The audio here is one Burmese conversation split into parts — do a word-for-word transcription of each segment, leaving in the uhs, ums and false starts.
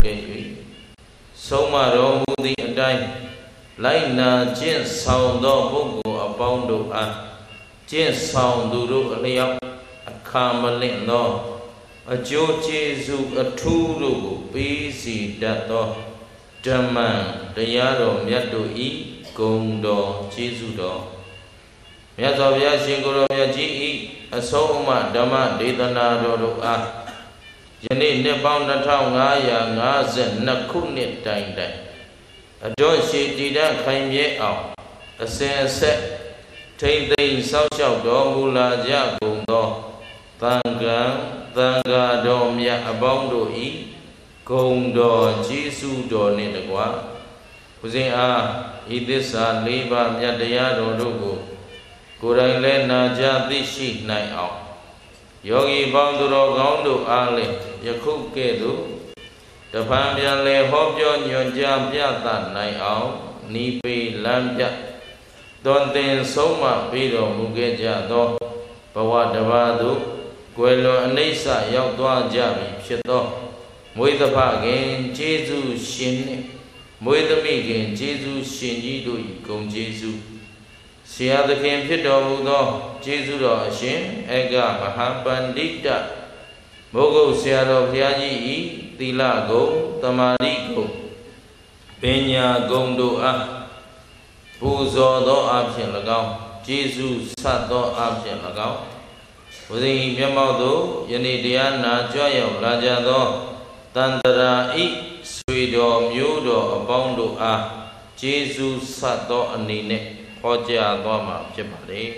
ခဲ့၍ဆုံးမတော်မူသည့်အတိုင်းလိုက်နာကျင့်ဆောင်သောပုဂ္ဂိုလ်အပေါင်းတို့အားကျင့်ဆောင်သူတို့အလျောက်အခါမလင့်သောအကျိုးကျေးဇူးအထူးတို့ကိုပေးစီတတ်သောဓမ္မတရားတော်မြတ်တို့ဤဂုဏ်တော်ကျေးဇူးတော်မြတ်စွာဘုရားရှင်ကိုယ်တော်မြတ်ကြီးဤအဆုံးအမဓမ္မဒေသနာတော်တို့အားယနေ့နှစ်ပေါင်းနှစ်ထောင်ငါးရာငါးဆယ်နှစ်ခုနှစ်တိုင်တိုင်အတွရှိတည်တတ်ခိုင်မြဲအောင်အစဉ်အဆက်ထိမ့်သိမ်းစောင့်ရှောက်တော်မူလာကြကုန်သောသံဃာသံဃာတော်မြတ်အပေါင်းတို့ဤဂုဏ်တော်ကျေးဇူးတော်နှင့်တကားဦးဇင်းအားဤသစ္စာလေးပါးမြတ်တရားတော်တို့ကိုကိုယ်တိုင်လည်းနာကြားသိရှိနိုင်အောင်ယောဂီပေါင်းသူတော်ကောင်းတို့အားလည်းယခုကဲ့သို့တပံပြန်လဲဟောပြောညွှန်ကြားပြသနိုင်အောင်ဤပေလမ်းပြသွန်သင်ဆုံးမပေးတော်မူခဲ့ကြသောဘဝတစ်ပါးသို့ကွယ်လွန်အနိစ္စရောက်သွားကြပြီဖြစ်သောမွေးသဖခင်ကျေးဇူးရှင်နှင့်မွေးသမီးခင်ကျေးဇူးရှင်ကြီးတို့၏ဂုဏ်ကျေးဇူးဆရာသခင်ဖြစ်တော်မူသောကျေးဇူးတော်အရှင်အေကမဟာပန္တိတမိုးကုတ်ဆရာတော်ဘုရားကြီး၏သီလဂုဏ်သမာဓိဂုဏ်ပညာဂုဏ်တို့အားပူဇော်သောအဖြစ်၎င်းကျေးဇူးဆက်သောအဖြစ်၎င်းဝိဇ္ဇိမျက်မှောက်သို့ယနေ့တရားနာကြွရောက်လာကြသောတန်တရာဤဆွေတော်မျိုးတော်အပေါင်းတို့အားကျေးဇူးဆက်သောအနေနဲ့ဟောကြားသွားမှာဖြစ်ပါလေ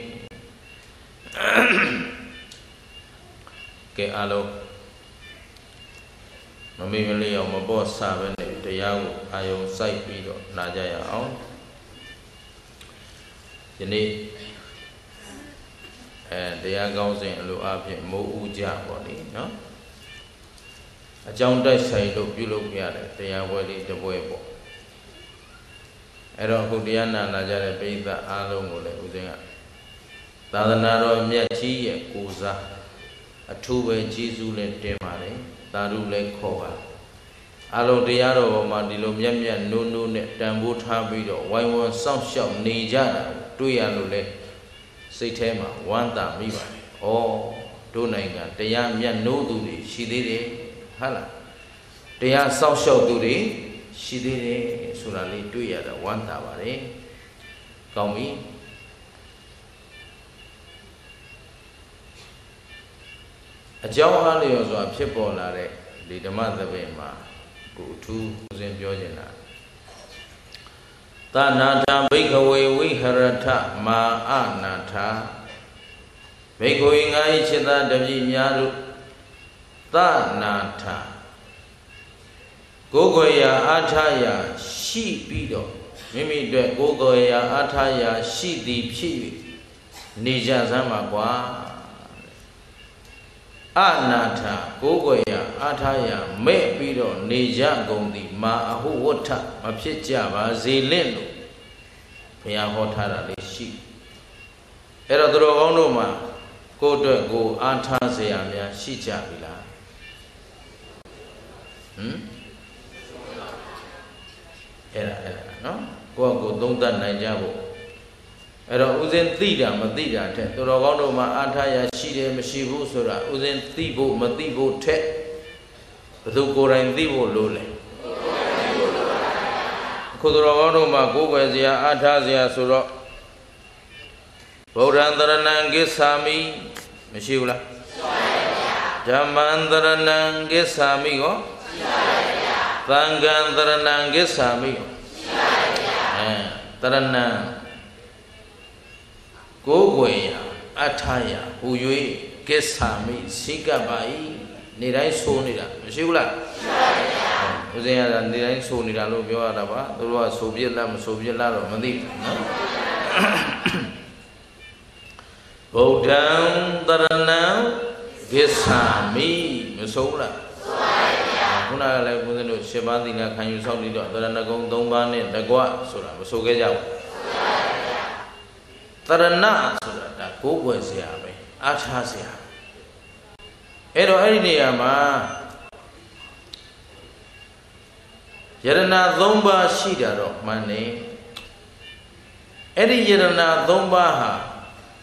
ကဲအားလုံးမမေ့မလေးအောင်မပေါ့ဆပဲနဲ့တရားကိုအာယုံစိုက်ပြီးတော့နာကြရအောင်ယနေ့အဲတရားကောင်းစဉ်အလိုအဖြင့်မိုးဥကြပါလေနော်အကြောင်းတိုက်ဆိုင်လို့ပြုလုပ်ရတဲ့တရားပွဲလေးတစ်ပွဲပေါ့အဲ့တော့အခုတရားနာလာကြတဲ့ပိဋကအားလုံးကိုလည်းဦးဇင်းကသာသနာတော်မြတ်ကြီးရဲ့ကိုးစားအထူးပဲကျေးဇူးနဲ့တင်ပါတယ်သာဓုလည်းခေါ်ပါအားလုံးတရားတော်ပေါ်မှာဒီလိုမြတ်မြတ်နိုးနိုးနဲ့တန်ဖိုးထားပြီးတော့ဝိုင်းဝန်းစောင့်ရှောက်နေကြတာတွေ့ရလို့လဲစိတ်ထဲမှာဝမ်းသာမိပါတယ်။ဩတို့နိုင်ငံတရားမြတ်နိုးသူတွေရှိသေးတယ်ဟုတ်လားတရားစောင့်ရှောက်သူတွေရှိသေးတယ်ဆိုတာလေးတွေ့ရတာဝမ်းသာပါတယ်။ကောင်းပြီအကြောင်းအားလျော်စွာဖြစ်ပေါ်လာတဲ့ဒီဓမ္မသဘင်မှာကိုအထူးဦးဇင်းပြောနေတာသနာထဘိက္ခဝေဝိဟရထမာအနာထဘိက္ခဝေငါ၏ခြေသားတပည့်များတို့သနာထကိုယ်ကိုယ်ရာအာထရာရှိပြီးတော့မိမိအတွက်ကိုယ်ကိုယ်ရာအာထရာရှိသည်ဖြစ်၍နေကြစမ်းပါကွာအနာထကိုယ်ကိုယ်ရာအာထရာမဲ့ပြီးတော့နေကြကုန်သည်မာအဟုဝဋ္ဌမဖြစ်ကြပါစေလင့်လို့ဘုရားဟောထားတာလေးရှိအဲ့တော့သူတော်ကောင်းတို့မှာကိုယ်အတွက်ကိုယ်အာထစရာများရှိကြပြီလားဟမ်အဲ့ဒါအဲ့ဒါနော်ကိုယ့်ကိုယ်သုံးသပ်နိုင်ကြဖို့အဲ့တော့ဥစဉ်သိတာမသိတာတဲ့သူတော်ကောင်းတို့မှာအာထရာရှိတယ်မရှိဘူးဆိုတာဥစဉ်သိဖို့မသိဖို့ထက်ဘယ်သူကိုယ်တိုင်သိဖို့လိုလဲခုသူတော်ကောင်းတို့မှာကိုယ်ပဲစရာအာထစရာဆိုတော့ဗုဒ္ဓံတရဏံကိစ္ဆာမိမရှိဘူးလားဓမ္မံတရဏံကိစ္ဆာမိရောသံဃံတရဏံကိစ္ဆာမိရောအဲတရဏံကိုယ်ွယ်ရာအထရာဟူ၍ကိစ္ဆာမိစိကပ်ပါ၏နေတိုင်းဆိုနေတာမရှိဘူးလားဦးဇင်းရတာနေတိုင်းဆိုနေတာလို့ပြောရတာပါသူတို့ကဆိုပြစ်လားမဆိုပြစ်လားတော့မသိဘူးနော်ဗုဒ္ဓံတရဏံကိစ္ဆာမိမဆိုလားခုနကလည်းဦးဇင်းတို့ရှစ်ပါးသီလခံယူဆောက်ပြီးတော့တရဏဂုံသုံးပါးနဲ့တကွဆိုတာမဆိုခဲ့ကြဘူးတရဏဆိုတာဒါကိုးကွယ်စရာပဲအားထားစရာအဲ့တော့အဲ့ဒီနေရာမှာ Yarana Dhomba Shidaro Mane Edi Yarana Dhomba Ha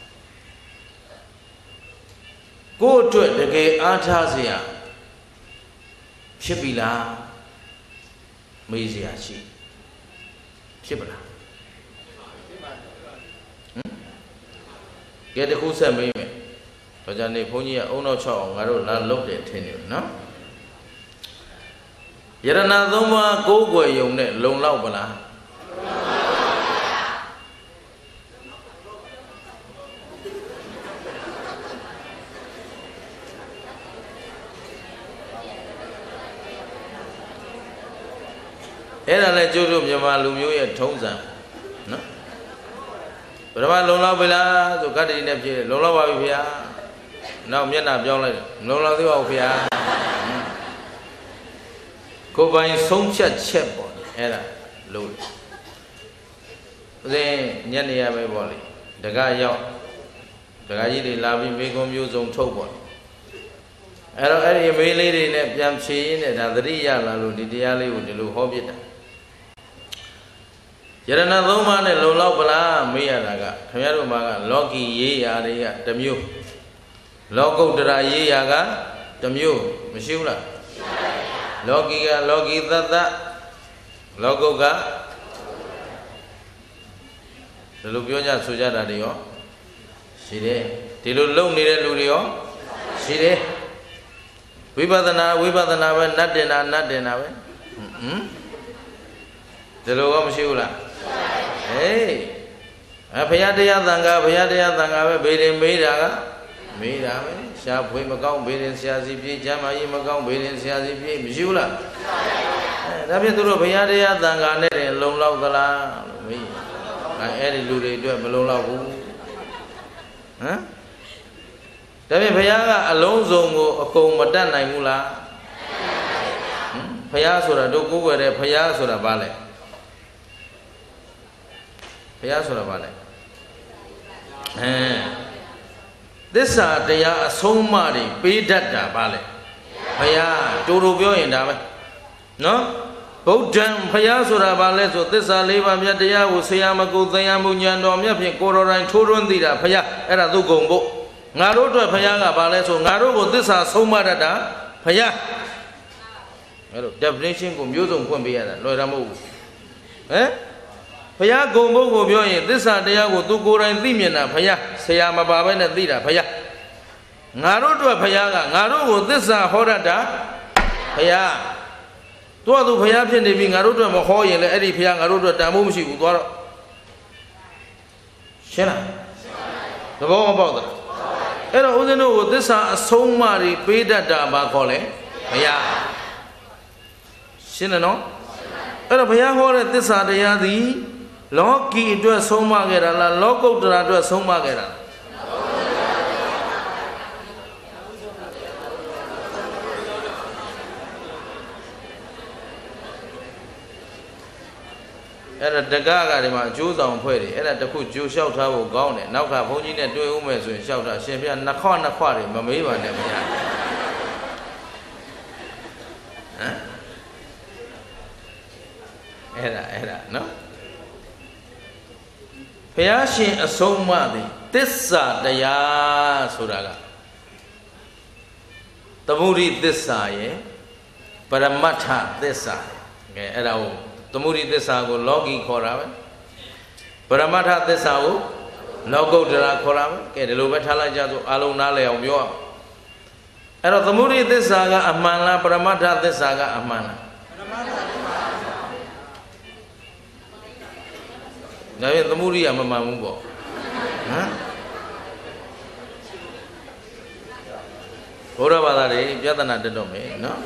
Go to it, the gay Artasia Shipila Miziachi Shipila Get the Kusa Mime Tojani Punya Uno Chong, I don't look at it, no? Yarana Dhoma go go yone, long laubala. Era le Juru Yamalu at Tonza. No? But about Lola Villa, to cut it in Lola Via. Now Miana Jola, Lola Via. Go by some chat chep era load. Then Yania Boli, the guy yacht, the guy did loving big on use on top. Era area may lady in a jam chain and other Yala Ludiali with the Lu Hobbit. Yarana Loman and Lola Bala, Mia Naga, Kamarumaga, Loki Ye Aria, the Mew. Logo Dra Ye Yaga, the Mew, Mishula. Logi ga logi tata logo ga the Lupioja Sujada Dio Side Tilu Lung Nide Ludio Side Vibadana Vibadana Nadina Nadina Hm The Logo Mshula Hey Apayadaya Danga Payadaya Danga Bedin Medaga Medaga Sharp way Macau, Bedin Siazi, Jama, Macau, Bedin Siazi, Mizula. Napituru Payadea, Dangane, and Long Laugala. I added Lude to a Melola. Huh? Tell me Payaga, Alonso, a comb, Madana, Mula. Payasura, do go where a Payasura Valley. Payasura Valley. Eh. This is the Somari, Pidata Valley. Paya, Turubio in Dame. No? Both Jam Payasura Valley, so this is Leva Yadia, Usayamaku, Zayamunya, Nomia, Koro and Turundida, Paya, and Adugombo. Naru to Payaga Valley, so Naru, this is Somarada, Paya. Definition from Yuzum Kumbia, Loramu. Eh? Paya Gombo Gobio, this is the Yago to go and Limina, Paya, Sayama Baba and Dida, Paya. Naru to a Payaga, Naru, this is a Horada, Paya. To do Payapin living Naruto Mahoy and Eddie Piang Naruto Tamushi Udoro. Shena. The bomb about that. And I wouldn't know this is a Somari Peda Daba Cole, Paya. Shena no? And a Payahor at this are the Yadi. Loki into a Somagera, Loco to a Somagera. Era the Gaga, Jews on Puri, era the good Jew shout out gone, now have only a two women in shout out, Champion Nakona Quarry, Mamiva, Era, era, no? Payashin a Somadi, this are the Ya Suraga. The Muri this eye, but a Mata this eye, era. Tamuri Desago, Logi Koravan, Paramata Desao, Logo de la Koravan, get a Lubatala Jato, Alunale of Yoa. And of the Muri Desaga, Amana, Paramata Desaga, Amana. Now the Muri Amamubo. What about that? Jatana de Dome, no?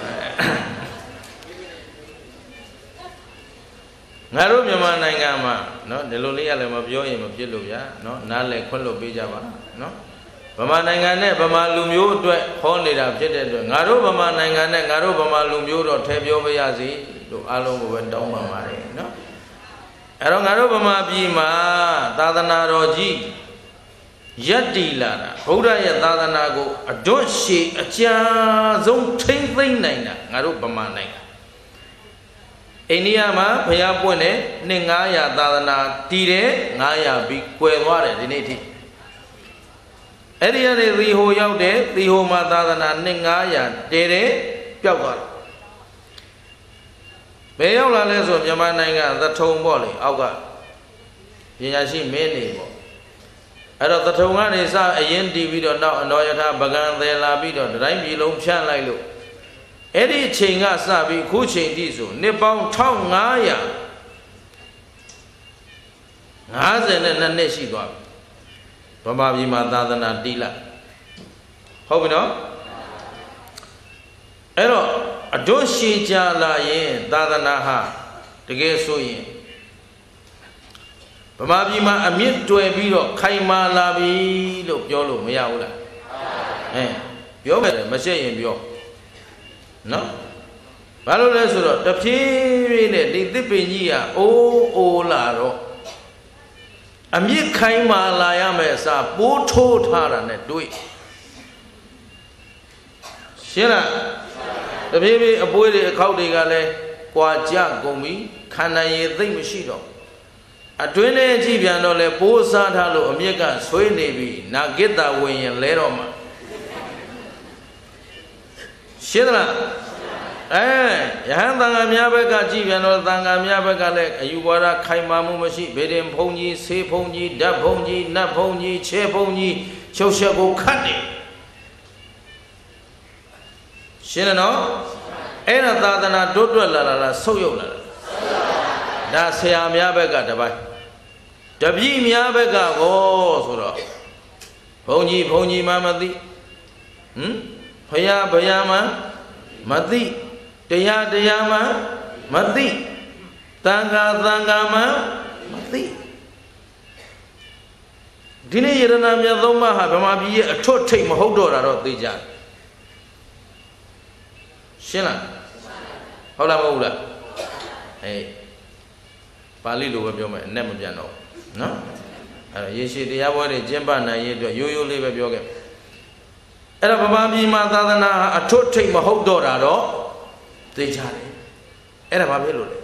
Naru Yama Nangama, no, the Lulia Lemabio, Mapiluya, no, Nale Kolo Bijava, no. Bama Nangane, Bama Lumio, hold it up, Naru Bama Nangane, Naru Bama Lumio, Tebio Bayazi, to Alo went down Mamari, no. Aron Naru Bama Bima, Tadana Roji, Yadi Lara, Hoda Yadanago, a doshi, a chia, zone, ten thing, Naru Bama Nanga. India ma baya pune ni ngaya tadana tire ngaya bi kwe ware di niti. Eri ane riho yaude riho ma tadana ni ngaya tere piao ware. Baya ula leso Myanmar nainga thatong bole auga. Yenyashi meni bo. Ero thatong ane sa ayen di bido na anoyata bagan thela bido daraim bilong pian lai lo. Eri chinga sabi ku ching di so ni pang thong ngaya ngase ne na ne shi twa Bama pi ma thadana ti laဟုတ်ပြီနော်အဲ့တော့အတွန်းရှည်ကြလာရင်သာသနာဟာတကယ်ဆိုရင်ဗမာပြည်မှာအမြင့်တွယ်ပြီးတော့ခိုင်မာလာပြီလို့ပြောလို့မရဘူးလားအဲပြောမယ်မရှက်ရင်ပြောနော်ဘာလို့လဲဆိုတော့တဖြည်းဖြည်းနဲ့ဒီသစ်ပင်ကြီးကအိုးအိုးလာတော့အမြင့်ခိုင်မာလာရမယ်အစားပိုးထိုးထားတာနဲ့တွေ့ရှင်းလားတဖြည်းဖြည်းအပွေးတွေအခောက်တွေကလည်းကွာကြကုန်ပြီခန္ဓာရည်သိမ့်မရှိတော့အတွင်းထဲကြည့်ပြန်တော့လေပိုးစားထားလို့အမြင့်ကဆွေးနေပြီနာကိတ္တဝင်ရင်လဲတော့မှာရှင်းလားအဲယဟန်သံဃာများဘက်ကကြည်ပြန်တော့သံဃာများဘက်ကလည်းအယူဝါဒခိုင်မာမှုမရှိဗေဒင်ဘုံကြီးဆေးဘုံကြီးဓာတ်ဘုံကြီးနတ်ဘုံကြီးခြေဘုံကြီးချုပ်ချက်ကိုခတ်တယ်ရှင်းတယ်နော်အဲ့ဒါသာသနာတိုးတွက်လာလာလားဆုတ်ယုတ်လာလားဒါဆရာများဘက်ကတပိုင်းတပည့်များဘက်ကကောဆိုတော့ဘုံကြီးဘုံကြီးမှမသိဟမ်ဖယားဖယားမှမသိတရားတရားမှမသိတန်ခါတန်ခါမှမသိဒီနေ့ယရနာမြတ်သုံးပါးဟာဗမာပြည်ရဲ့အထွတ်ထိပ်မဟုတ်တော့တာတော့သိကြတယ်ရှင်းလားဟုတ်လားမဟုတ်လားအေးပါဠိလိုပဲပြောမယ်အနဲ့မပြန်တော့နော်အဲရေရှည်တရားပွဲတွေကျင့်ပနိုင်ရေးအတွက်ရိုးရိုးလေးပဲပြောခဲ့အဲ့ဒါဗမာပြည်မှာသာသနာအထွတ်ထိပ်မဟုတ်တော့တာတော့သိကြတယ်အဲ့ဒါဘာဖြစ်လို့လဲ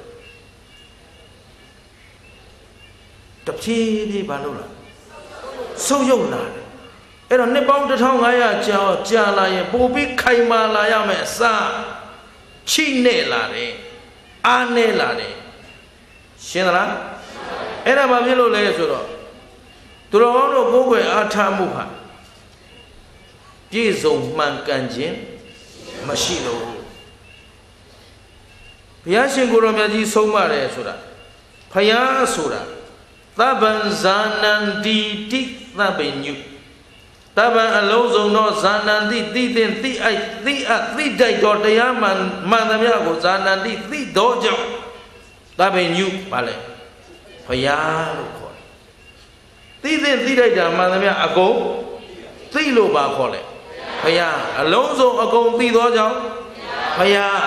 တဖြည်းဖြည်းဘာလို့လဲဆုပ်ယုတ်လာတယ်အဲ့တော့နှစ်ပေါင်းတစ်ထောင်ငါးရာကြာကြာလာရင်ပိုပြီးခိုင်မာလာရမယ်အစားချိနဲ့လာတယ်အားနဲ့လာတယ်ရှင်းသလားအဲ့ဒါဘာဖြစ်လို့လဲဆိုတော့သူတော်ကောင်းတို့ကိုယ်ွယ်အားထားမှုဟာပြည့်စုံမှန်ကန်ခြင်းမရှိလို့ဘုရားရှင်ကိုယ်တော်မြတ်ကြီးဆုံးမတယ်ဆိုတာဖယားဆိုတာသဗ္ဗံဇာနန္တိတိသဗ္ဗညုသဗ္ဗံအလုံးစုံသောဇာနန္တိသိတဲ့သိအိုက်သိအပ်သိတိုက်တော်တရားမှန်မှန်သမျှကိုဇာနန္တိသိတော်ကြောင့်သဗ္ဗညုပါလေဖယားလို့ခေါ်တယ်သိတဲ့သိတိုက်တာမှန်သမျှအကုန်သိလို့ပါခေါ်လေဖယားအလုံးစုံအကုန်သိတော်ကြောင့်ဖယား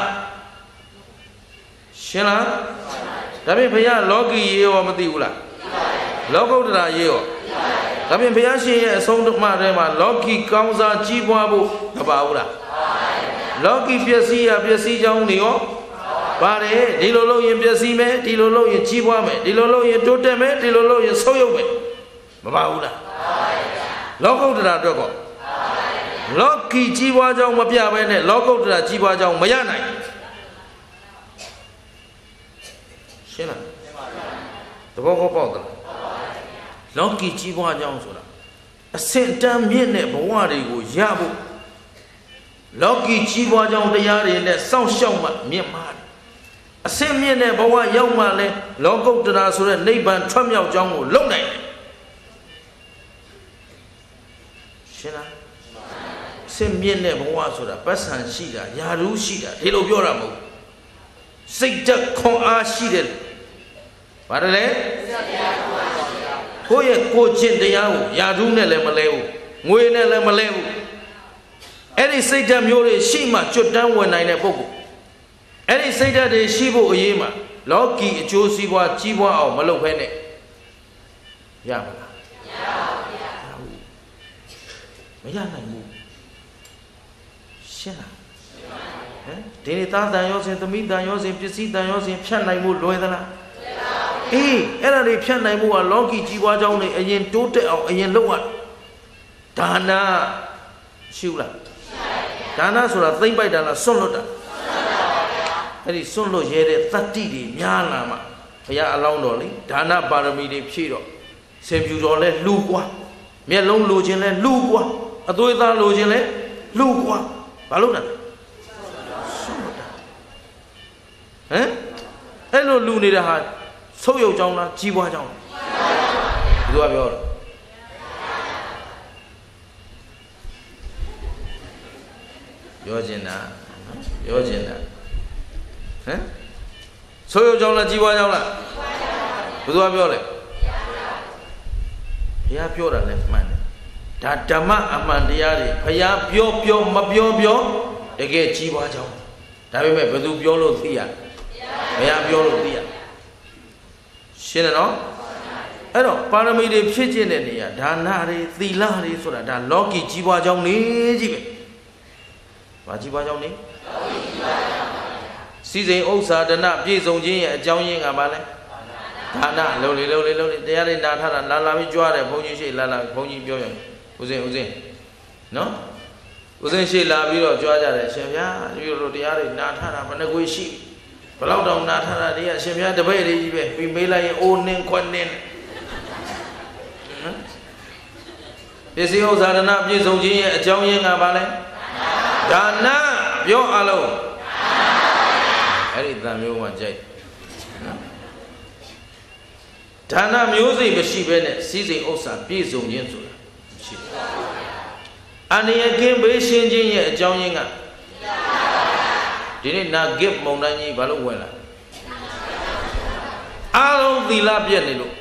ရှင်းလားဒါဖြင့်ဘုရားလောကီရေရောမသိဘူးလားလောကုတ္တရာရေရောဒါဖြင့်ဘုရားရှင်ရဲ့အဆုံးအမထဲမှာလောကီကောင်းစားကြီးပွားဖို့မပါဘူးလားလောကီပျက်စီးရပျက်စီးကြောင်းတွေရောပါတယ်ဒီလိုလုပ်ရင်ပျက်စီးမယ်ဒီလိုလုပ်ရင်ကြီးပွားမယ်ဒီလိုလုပ်ရင်တိုးတက်မယ်ဒီလိုလုပ်ရင်ဆုတ်ယုတ်မယ်မပါဘူးလားလောကုတ္တရာအတွက်ကောလောကီကြီးပွားကြောင်းမပြဘဲနဲ့လောကုတ္တရာကြီးပွားကြောင်းမရနိုင်ရှင်းလားသဘောကောပေါက်သလားလောကီကြီးပွားကြောင်းဆိုတာအစင်တမ်းမြင့်တဲ့ဘဝတွေကိုရဖို့လောကီကြီးပွားကြောင်းတရားတွေနဲ့စောင့်ရှောက်မှမြင့်မာတယ်အစင်မြင့်တဲ့ဘဝရောက်မှလဲလောကုတ္တရာဆိုတဲ့နိဗ္ဗာန်ထွက်မြောက်ကြောင်းကိုလုံနိုင်တယ်ရှင်းလားအစင်မြင့်တဲ့ဘဝဆိုတာပတ်စံရှိတာယာရုရှိတာဒီလိုပြောတာမဟုတ်စိတ်ဓာတ်ခွန်အားရှိတယ်ဘာလဲကိုယ့်ရဲ့ကိုယ်ချင်းတရားကိုယာဓုနဲ့လည်းမလဲဘူးငွေနဲ့လည်းမလဲဘူးအဲ့ဒီစိတ်ဓာတ်မျိုးတွေရှိမှကျွတ်တန်းဝင်နိုင်တဲ့ပုဂ္ဂိုလ်အဲ့ဒီစိတ်ဓာတ်တွေရှိဖို့အရေးမှာလောကီအကျိုးစီးပွားကြီးပွားအောင်မလုပ်ဖဲနဲ့ရမလားမရဘူးမရနိုင်ဘူးရှင်းလားဒီနေ့သားတန်ရောစင်သမီးတန်ရောစင်ပစ္စည်းတန်ရောစင်ဖြတ်နိုင်မှုလွယ်သလားအေးအဲ့ဒါတွေဖြတ်နိုင်မှုကလောကီကြီးပွားကြောင်းတွေအရင်တိုးတက်အောင်အရင်လုပ်ရဒါနရှိဘူးလားဒါနဆိုတာသိမ့်ပိုက်တာလားစွန့်လွတ်တာအဲ့ဒီစွန့်လွတ်ရဲတဲ့တတ္တိတွေများလာမှဘုရားအလောင်းတော်လေဒါနပါရမီတွေဖြည့်တော့စင်ပြူတော်လဲလူကွာမျက်လုံးလိုခြင်းလဲလူကွာအသွေးသားလိုခြင်းလဲလူကွာဘာလို့လဲစွန့်လွတ်တာဟမ်အဲ့လိုလူနေတဲ့ဟာဆုပ်ယုပ်ကြောင်းလားကြီးပွားကြောင်းလားဘယ်သူကပြောတော့ပြောချင်တာပြောချင်တာဟမ်ဆုပ်ယုပ်ကြောင်းလားကြီးပွားကြောင်းလားဘယ်သူကပြောလဲဘုရားပြောတာလည်းမှန်တယ်ဒါဓမ္မအမှန်တရားတွေဘုရားပြောပြောမပြောပြောတကယ်ကြီးပွားကြောင်းဒါပေမဲ့ဘယ်သူပြောလို့သိရဘုရားပြောလို့သိရရှင်းတယ်နော်အဲ့တော့ပါရမီတွေဖြည့်ကျင့်တဲ့နေရာဒါနတွေသီလတွေဆိုတာဒါလောကီကြီးပွားကြောင်းနေကြီးပဲဘာကြီးပွားကြောင်းနေစီစိန်ဥစ္စာဒနာပြည့်စုံခြင်းရဲ့အကြောင်းရင်းကဘာလဲဒါနလုံးလေလုံးလေလုံးလေတရားတွေနာထားတာလာလာပြီးကြွားတယ်ဘုန်းကြီးရှိလာလာဘုန်းကြီးပြောရင်ဦးစင်ဦးစင်နော်ဦးစင်ရှိလာပြီးတော့ကြွားကြတယ်ရှင်ဗျာဒီလိုတရားတွေနာထားတာဘယ်နှကွေရှိဘယ်လောက်တောင်နာထားတာတွေကရှင်ဗျာတပည့်တွေကြီးပဲပြီးမေးလိုက်ရင်အိုးနင်းခွက်နင်းပစ္စည်းဥစ္စာဒနာပြည့်စုံခြင်းရဲ့အကြောင်းရင်းကဘာလဲဒါနပြောအလုံးအဲ့ဒီတန်မျိုးမှကြိုက်ဒါနမျိုးစိတ်မရှိဘဲနဲ့စီးစိမ်ဥစ္စာပြည့်စုံခြင်းဆိုတာရှိတယ်အန္တရာယ်ကင်းဘေးရှင်းခြင်းရဲ့အကြောင်းရင်းကဒီနေ့နာဂစ်မုံတိုင်းကြီးဘာလို့ဝင်လာအားလုံးသီလပြည့်နေလို့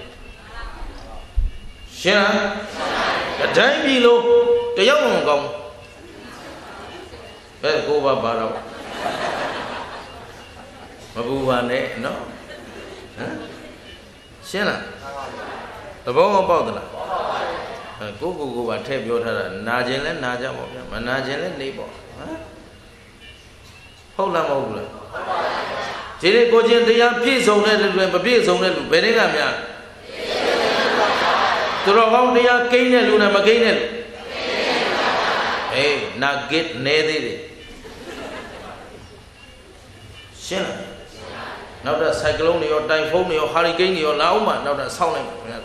ရှင်းလားအတိုင်းပြီလို့တယောက်မှမကောင်းဘယ်ကိုပါပါတော့မပူပါနဲ့နော်ဟမ်ရှင်းလားသဘောမပေါက်သလားကိုကိုကိုပါထည့်ပြောထားတာနာခြင်းလဲနာကြပါဗျာမနာခြင်းလဲနေပေါ့ဟမ်ဟုတ်လားမဟုတ်ဘူးလားဒီနေ့ကိုချင်းတရားပြည့်စုံတဲ့လူတွေမပြည့်စုံတဲ့လူဘယ်နည်းကများသူတော်ကောင်းတရားကိန်းတဲ့လူနဲ့မကိန်းတဲ့လူအေးနာဂစ်နေသေးတယ်ရှင်းလားနောက်တော့ဆိုင်ကလုန်းတွေရောတိုင်ဖုန်းတွေရောဟာရီကိန်းတွေရောလာအောင်မှနောက်တော့ဆောင်းလိုက်ပါခင်ဗျာ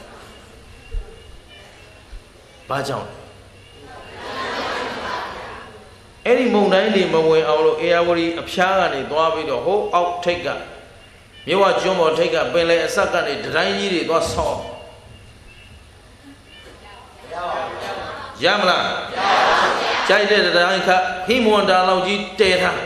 ဘာကြောင့်အဲ့ဒီမုံတိုင်းတွေမဝင်အောင်လို့အေယာဝတီအဖျားကနေသွားပြီးတော့ဟိုအောက်ထိတ်ကမြဝကျွန်းပေါ်ထိတ်ကပင်လယ်အဆက်ကနေဒတိုင်းကြီးတွေသွားဆောင်းရမလားကြိုက်တဲ့တိုင်းခဟိမွန်တာလောက်ကြီးတဲထား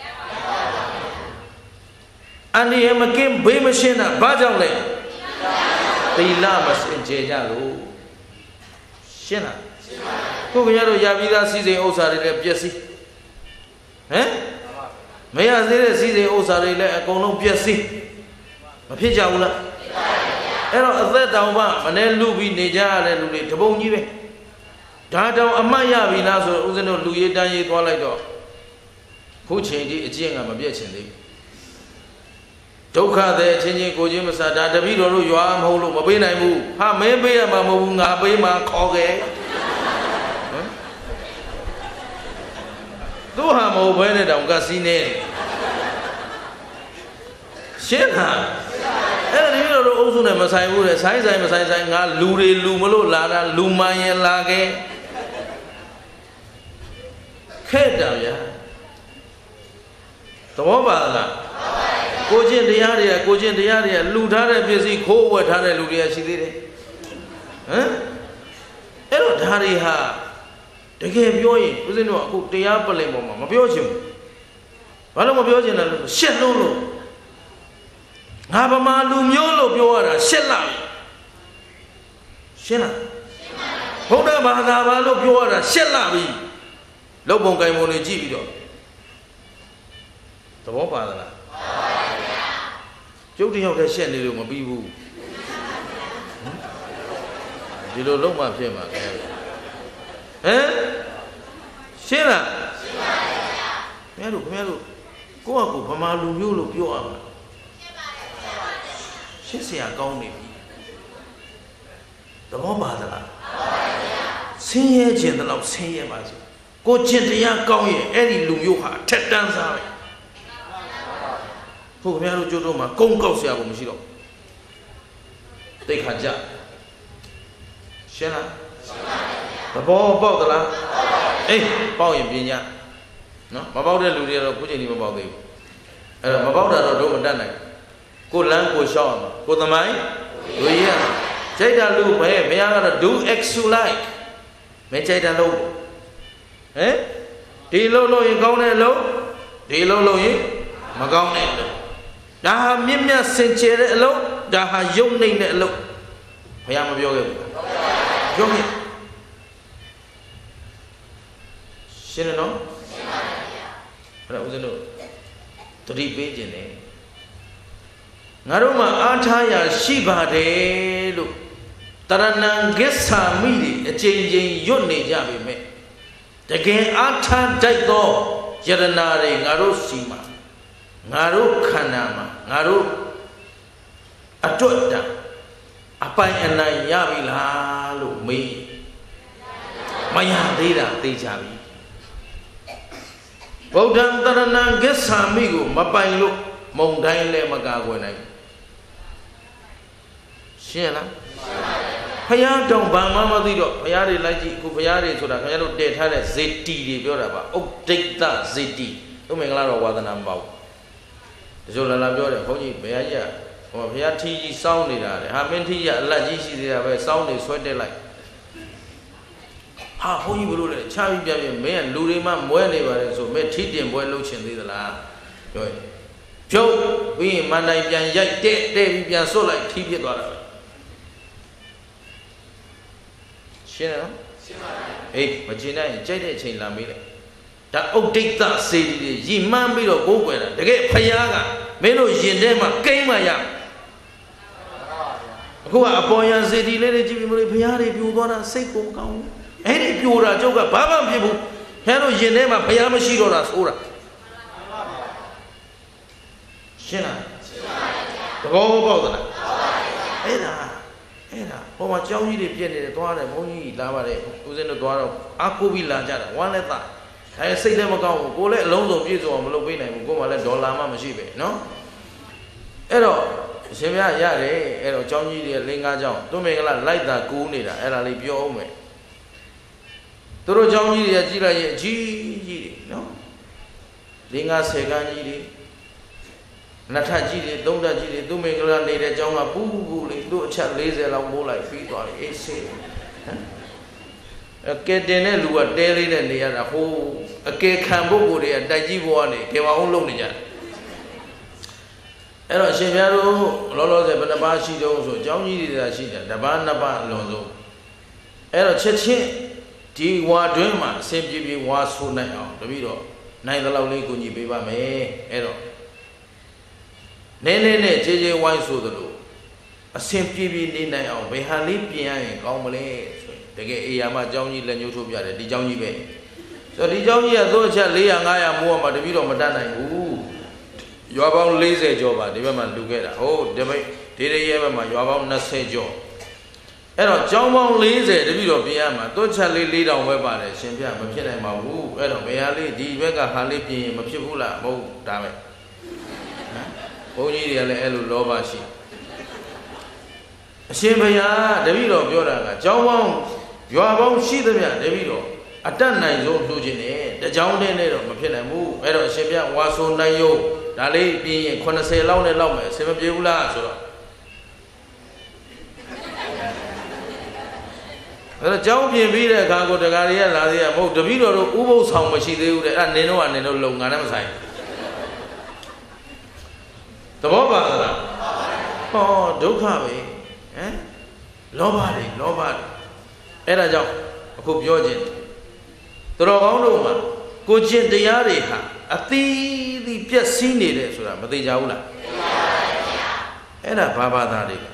အန္တရာယ်မကင်းဘေးမရှင်းတာဘာကြောင့်လဲသီလမစင်ကြယ်ကြလို့ရှင်းလားကိုခင်ဗျားတို့ရပြီးသားစီစဉ်ဥစ္စာတွေလည်းပျက်စီးဟမ်မရသေးတဲ့စီစဉ်ဥစ္စာတွေလည်းအကုန်လုံးပျက်စီးမဖြစ်ကြဘူးလားအဲ့တော့အသက်တောင်မှမနဲ့လူပြီးနေကြရတဲ့လူတွေတပုံကြီးပဲဒါတောင်အမှတ်ရပြီလားဆိုတော့ဦးဇင်းတို့လူရေးတန်းရေးသွားလိုက်တော့ခုချိန်ကြီးအကျင့်ကမပြည့်ချင်သေးဘူးဒုက္ခတဲ့အချင်းချင်းကိုချင်းမစားဒါတပည့်တော်တို့ရွာမဟုတ်လို့မပေးနိုင်ဘူးဟာမင်းပေးရမှာမဟုတ်ဘူးငါပေးမှာခေါ်ခဲ့ဟမ်သူဟာမဟုတ်ဘဲနဲ့တောင်ကစီးနေရှင်းလားအဲ့ဒါတပည့်တော်တို့အုပ်စုနဲ့မဆိုင်ဘူးတဲ့ဆိုင်ဆိုင်မဆိုင်ဆိုင်ငါလူတွေလူမလို့လာတာလူမှန်ရင်လာခဲ့ခဲ့တာဗျာသဘောပါလားကိုချင်းတရားတွေကကိုချင်းတရားတွေကလူထားတဲ့ပစ္စည်းခိုးဝှက်ထားတဲ့လူတွေကရှိသေးတယ်ဟမ်အဲ့တော့ဒါတွေဟာတကယ်ပြောရင်ဦးဇင်းတို့အခုတရားပလင်ပေါ်မှာမပြောချင်ဘူးဘာလို့မပြောချင်လဲလို့ရှက်လို့လို့ငါဗမာလူမျိုးလို့ပြောရတာရှက်လားရှင်းလားဘုရားဘာသာဘာလို့ပြောရတာရှက်လားပြီလောက်ပုံကင်ပုံတွေကြည့်ပြီးတော့သဘောပါသလားကျုပ်တယောက်တည်းရှက်နေလို့မပြီးဘူးဒီလိုလုံးမဖြစ်မှာခဲဟမ်ရှင်းလားရှင်းပါခင်ဗျားတို့ခင်ဗျားတို့ကိုယ့်အကူဗမာလူမျိုးလို့ပြောရမှာရှင်းစရာကောင်းနေပြီသဘောပါသလားဆင်းရဲခြင်းတလောက်ဆင်းရဲပါစေကိုကျင့်တရားကောင်းရဲ့အဲ့ဒီလူမျိုးဟာထက်တန်းစားပဲဟုတ်ခင်ဗျားတို့ကြိုးတော့မှာကုန်းကောက်စရာကိုမရှိတော့တိတ်ခါကြရှင်းလားသဘောပေါက်သလားအေးပေါက်ရင်ပြင်ကြနော်မပေါက်တဲ့လူတွေကတော့ခုချိန်ကြီးမပေါက်သေးဘူးအဲ့တော့မပေါက်တာတော့တို့မတတ်နိုင်ကိုလမ်းကိုရှောက်ရမှာကိုသမိုင်းလူရည်ကြိုက်တာလူပဲဘုရားကတော့ do as you like မကြိုက်တာလို့ဟမ်ဒီလုံးလို့ရင်ကောင်းတဲ့လုံးဒီလုံးလို့ရင်မကောင်းတဲ့လုံးဒါဟာမြင့်မြတ်စင်ကြယ်တဲ့အလုံးဒါဟာယုံနေတဲ့အလုံးဘုရားမပြောခဲ့ဘူးပြောခဲ့ရှင်းတယ်နော်ရှင်းပါပြီဗျာအဲ့ဒါဦးဇင်းတို့တတိပေးခြင်းတယ်ငါတို့မှာအားထားရရှိပါတယ်လို့တရဏံဂစ္ဆာမိတွေအကျဉ်းချင်းရွတ်နေကြပြီမဲ့တကယ်အားထားတတ်သောယရနာတွေငါတို့စီမှာငါတို့ခန္ဓာမှာငါတို့အတွက်တအပိုင်အနိုင်ရပြီလားလို့မေးမရသေးတာသိကြပြီဗုဒ္ဓံတရဏံဂစ္ဆာမိကိုမပိုင်လို့မုံတိုင်းလည်းမကာကွယ်နိုင်ရှင်းလားဖယားတောင်ဘာမှမသိတော့ဖယားတွေလိုက်ကြည့်အခုဖယားတွေဆိုတာခင်ဗျားတို့တည်ထားတဲ့ဇေတီတွေပြောတာပါဥဒ္ဒိတဇေတီသူမင်္ဂလာတော်ဝါသနာမပေါ့တချို့လာလာပြောတယ်ဘုန်းကြီးဘယ်ဟာကြီးဟိုဖယားထီးကြီးစောင်းနေတာလေဟာမင်းထီးရအလတ်ကြီးရှိသေးတာပဲစောင်းနေဆွဲတက်လိုက်ဟာဘုန်းကြီးဘလို့လဲချပြီးပြပြမင်းကလူတွေမှမွဲနေပါလေဆိုမင်းထီးတင်ပွဲလုပ်ချင်သေးသလားပြောရင်ပြုတ်ပြီးရင်မန်တိုင်ပြန်ရိုက်တဲ့တဲ့ပြီးပြန်ဆွတ်လိုက်ထီးဖြစ်သွားတာပဲရှင်းနော်ရှင်းပါပြီအေးမကျင်နိုင်ရင်ကြိုက်တဲ့အချိန်လာမေးလိုက်ဒါဥဒိတစေတီတွေရည်မှန်းပြီးတော့ကိုးကွယ်တာတကယ်ဖယားကမင်းတို့ရင်ထဲမှာကိန်းမှရအခုကအပေါ်ယံစေတီလေးတွေကြည့်ပြီးမလို့ဖယားတွေပြိုသွားတာစိတ်ကိုမကောင်းဘူးအဲ့ဒီပြိုတာကျုပ်ကဘာမှမဖြစ်ဘူးခဲတို့ရင်ထဲမှာဖယားမရှိတော့တာဆိုတာရှင်းလားရှင်းပါပြီတဘောပေါက်သလားအဲ့ဒါအဲ့ဒါဟိုမှာကြောင်းကြီးတွေပြည့်နေတယ်သွားတယ်ဘုန်းကြီးလာပါတယ်ဦးဇင်းတို့သွားတော့အာကိုပြီးလာကြတာဝမ်းလက်သားအဲစိတ်လည်းမကောင်းဘူးကိုလည်းအလုံးစုံပြည့်စုံအောင်မလုပ်ပေးနိုင်ဘူးကိုမှလည်းဒေါ်လာမှမရှိပဲနော်အဲ့တော့အရှင်ဘုရားရတယ်အဲ့တော့ကြောင်းကြီးတွေလင်းကားကြောင်းသူမင်္ဂလာလိုက်တာကူးနေတာအဲ့ဒါလေးပြောအောင်မယ်သူတို့ကြောင်းကြီးတွေကကြည့်လိုက်ရင်အကြီးကြီးတွေနော်လင်းကားဆယ်ကန်းကြီးတွေနှစ်ထပ်ကြီးတွေသုံးထပ်ကြီးတွေသူမင်္ဂလာနေတဲ့ကျောင်းကပူးပူးပူးလေးသူ့အချက်၄၀လောက်မိုးလိုက်ပြီးသွားပြီအေးဆေးဟမ်အကဲတင်တဲ့လူကတဲလေးနဲ့နေရတာဟိုးအကဲခံပုဂ္ဂိုလ်တွေကတိုက်ကြီးဘဝနေကေဝအောင်လုပ်နေကြတယ်အဲ့တော့ရှင်ဘုရားတို့လောလောဆယ်ဘယ်နှပါးရှိတော့ဆိုအကြောင်းကြီးတွေသာရှိတယ်တပါးနှစ်ပါးအလွန်ဆုံးအဲ့တော့ချက်ချင်းဒီဝါတွင်းမှာအစဉ်ပြေပြေဝါဆိုနိုင်အောင်တပည့်တော့နိုင်တဲ့လောက်လေးကိုညီပေးပါမယ်အဲ့တော့နည်းနည်းနဲ့ခြေခြေဝိုင်းဆိုသလိုအစဉ်ပြေပြေနေနိုင်အောင်ဘယ်ဟာလေးပြင်ရရင်ကောင်းမလဲဆိုရင်တကယ်အေယာမအကြောင်းကြီးလက်ညှိုးထိုးပြတယ်ဒီအကြောင်းကြီးပဲဆိုတော့ဒီအကြောင်းကြီးကသို့အချက်၄၀၀ ၅၀၀မိုးအောင်မှတပည့်တော့မတတ်နိုင်ဘူးရွာပေါင်း၄၀ကျော်ပါဒီဘက်မှာလူခဲ့တာဟုတ်ဒီဘက်ဒီရရဲ့ဘက်မှာရွာပေါင်း၂၀ကျော်အဲ့တော့ကျောင်းပေါင်း၄၀တပည့်တော့ပြင်ရမှာသို့ချက်လေး၄တောင်ပဲပါတယ်ရှင်ပြမဖြစ်နိုင်ပါဘူးအဲ့တော့ဘယ်ဟာလေးဒီဘက်ကဟာလေးပြင်ရင်မဖြစ်ဘူးလားမဟုတ်ဒါပဲဘုန်းကြီးတွေကလည်းအဲ့လိုလောဘရှိအရှင်ဘုရားတပည့်တော်ပြောတာကကျောင်းပေါင်းရွာပေါင်းရှိသမျှတပည့်တော်အတတ်နိုင်ဆုံးလှူခြင်းနဲ့တကြောင်းတည်းနဲ့တော့မဖြစ်နိုင်ဘူးအဲ့တော့အရှင်ဘုရားဝါဆိုနိုင်ရုံဒါလေးပြင်ရင်၈၀လောက်နဲ့လောက်မယ်အဆင်မပြေဘူးလားဆိုတော့အဲ့တော့ကျောင်းပြင်ပြီးတဲ့အခါကိုတကားတွေကလာသေးရမဟုတ်တပည့်တော်တို့ဥပုသ်ဆောင်မရှိသေးဘူးတဲ့အဲ့ဒါနင်တို့ကနင်တို့လုံငါနဲ့မဆိုင်သဘောပါလားဟောဒုက္ခပဲဟမ်လောဘတွေလောဘတွေအဲ့ဒါကြောင့်အခုပြောခြင်းသူတော်ကောင်းတို့မှာကိုကျင့်တရားတွေဟာအသီးသီးပြည့်စည်နေတယ်ဆိုတာမသိကြဘူးလားသိပါပါဗျာအဲ့ဒါဘာဘာသာတွေက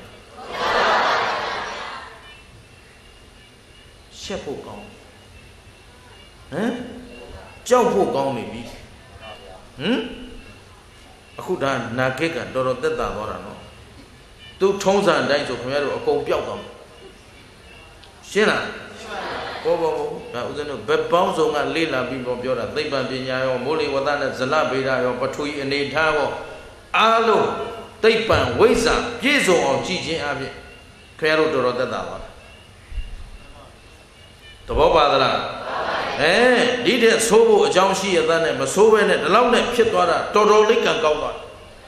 ရှက်ဖို့ကောင်းဟမ်ကြောက်ဖို့ကောင်းနေပြီ hừm aku đã nã cái cả đồ đồ tất cả đó là nó tôi thông常တိုင်းဆိုခင်ဗျားတို့အကုန်ပြောက်သွားရှင်းလားဘောဘောဘောဒါဥစဉ်တို့ဘက်ပေါင်းစုံကလေးလာပြီးတော့ပြောတာသိပ္ပံပညာရောမိုးလေဝသနဲ့ဇလဗေဒရောပထဝီအနေထားရောအားလုံးသိပ္ပံဝိဇ္ဇာပြည့်စုံအောင်ကြည်ခြင်းအပြင်ခင်ဗျားတို့တော်တော်သက်သာပါသဘောပါသလားအဲဒီတဲ့ဆိုးဖို့အကြောင်းရှိရတဲ့နဲ့မဆိုးဘဲနဲ့ဒီလောက်နဲ့ဖြစ်သွားတာတော်တော်လေးကံကောင်းသွား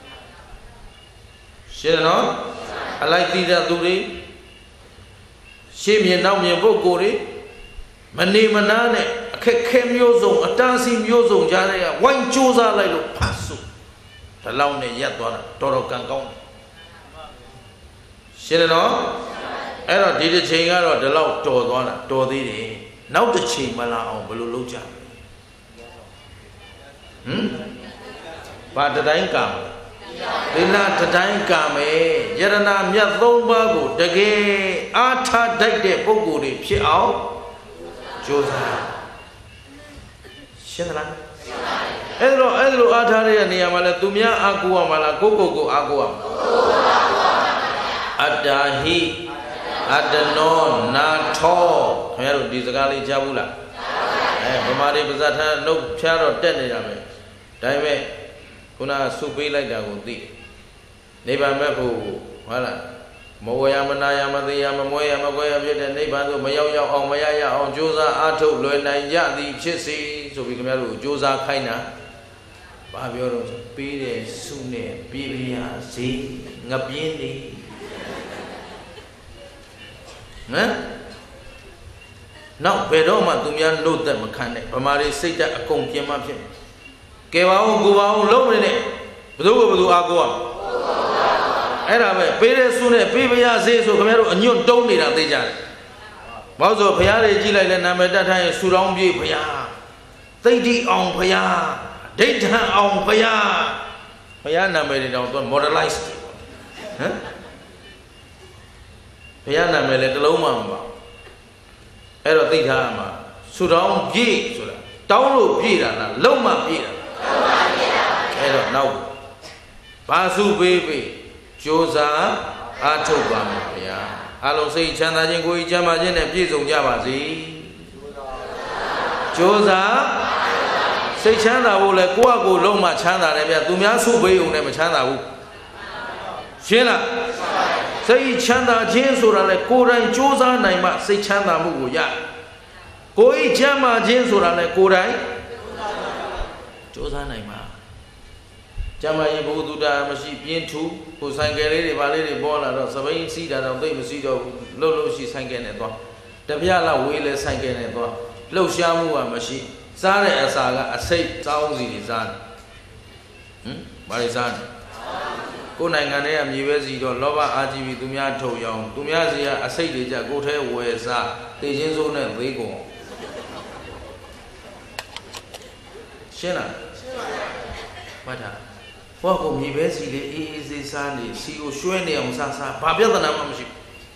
ရှင်းနော်အလိုက်တိတဲ့သူတွေရှင်းမြင်နောက်မြင်ပုဂ္ဂိုလ်တွေမနေမနာနဲ့အခက်ခဲမျိုးစုံအတန်းစီမျိုးစုံကြားတဲ့ကဝိုင်းကြိုးစားလိုက်လို့ဖတ်စုဒီလောက်နဲ့ရက်သွားတာတော်တော်ကံကောင်းတယ်ရှင်းနော်အဲ့တော့ဒီတစ်ချိန်ကတော့ဒီလောက်တော်သွားတာတော်သေးတယ်နောက်တစ်ချိန်မလာအောင်ဘယ်လိုလုပ်ကြလဲဟမ်ဘာတတိုင်းကံသီလတတိုင်းကံပဲယရဏမြတ်သုံးပါးကိုတကယ်အားထားတတ်တဲ့ပုဂ္ဂိုလ်တွေဖြစ်အောင်ကြိုးစားရှင်းသလားအဲ့တော့အဲ့လိုအားထားတဲ့နေရာမှာလဲသူများအားကိုးရမှာလားကိုကိုကိုအားကိုးရမှာအတ္တဟိအတ္တနောနာထောခင်ဗျားတို့ဒီစကားလေးကြားဘူးလားအဲဗမာတွေပါဇတ်ထနှုတ်ဖြားတော့တက်နေတာပဲဒါပေမဲ့ခုနစုပေးလိုက်တာကိုသိနိဗ္ဗာန်မဲ့ဖို့ဟုတ်လားမဝေယမနာယမသိယမမွေယမကွဲရဖြစ်တဲ့နိဗ္ဗာန်သို့မရောက်ရောက်အောင်မရရအောင်ကြိုးစားအားထုတ်လွယ်နိုင်ကြသည်ဖြစ်စေဆိုပြီးခင်ဗျားတို့ကြိုးစားခိုင်းတာဘာပြောတော့ပေးတဲ့စုနဲ့ပြေးပြရစေငပြင်းနေဟမ်နောက်ဘယ်တော့မှသူများနှုတ်သက်မခံနဲ့ဗမာတွေစိတ်ဓာတ်အကုန်ပြင်းမှဖြစ်ကဲပါဦးကိုပါဦးလုံးနေနဲ့ဘသူကဘသူအားကိုးရအဲ့ဒါပဲပေးတဲ့စုနဲ့ပေးပြရစေဆိုခင်ဗျားတို့အညွန့်တုံးနေတာသိကြတယ်ဘာလို့ဆိုဘုရားတွေကြည့်လိုက်လဲနာမည်တတ်ထားရင်ဆူတောင်းပြေးဘုရားသိတိအောင်ဘုရားဒိဋ္ဌံအောင်ဘုရားဘုရားနာမည်တွေတောင်သူ modelize ဟမ်ဘုရားနာမည်လည်းတစ်လုံးမှမပါအဲ့တော့သိထားရမှာဆူတောင်းပြေးဆိုတာတောင်းလို့ပြေးတာလားလုံးမပြေးတာလုံးမပြေးတာအဲ့တော့နောက်ဘာစုပေးပေးကြိုးစားအားထုတ်ပါမယ်ဗျာအလုံးစိတ်ချမ်းသာခြင်းကိုယ်ကြီးချမ်းသာခြင်းနဲ့ပြည့်စုံကြပါစေကြိုးစားစိတ်ချမ်းသာဖို့လဲကိုယ့်အကိုလုံးမချမ်းသာတယ်ဗျာသူများစုပေးုံနဲ့မချမ်းသာဘူးရှင်းလားစိတ်ချမ်းသာခြင်းဆိုတာလဲကိုယ်တိုင်ကြိုးစားနိုင်မှစိတ်ချမ်းသာမှုကိုရကိုယ်ချမ်းသာခြင်းဆိုတာလဲကိုယ်တိုင်ကြိုးစားနိုင်မှကျမ်းမာရေးဘုဒ္ဓတာမရှိပြင်းထူကိုဆိုင်ကယ်လေးတွေဗာလေးတွေပေါ်လာတော့စပိန်စီးတာတော့သိမစီးတော့ဘူးလှုပ်လို့ရှိဆိုင်ကယ်နဲ့သွားတပြက်လောက်ဝေးလဲဆိုင်ကယ်နဲ့သွားလှုပ်ရှားမှုကမရှိစားတဲ့အစာကအစိတ်စောင်းစီတွေစားတယ်ဟမ်ဘာတွေစားတယ်ကိုယ်နိုင်ငံထဲကမြေပဲစီတော့လောဘအာကြီးပြီးသူများထုတ်ရောင်းသူများစီကအစိတ်တွေကြကိုယ်ထဲဝယ်စားတေချင်းစိုးနဲ့သေးကုန်ရှင်းလားရှင်းပါပါဘာသာဟောကိုမြေပဲစီလေးအေးအေးစေးစားနေစီကိုရွှဲနေအောင်စားစားဘာပြဿနာမှမရှိ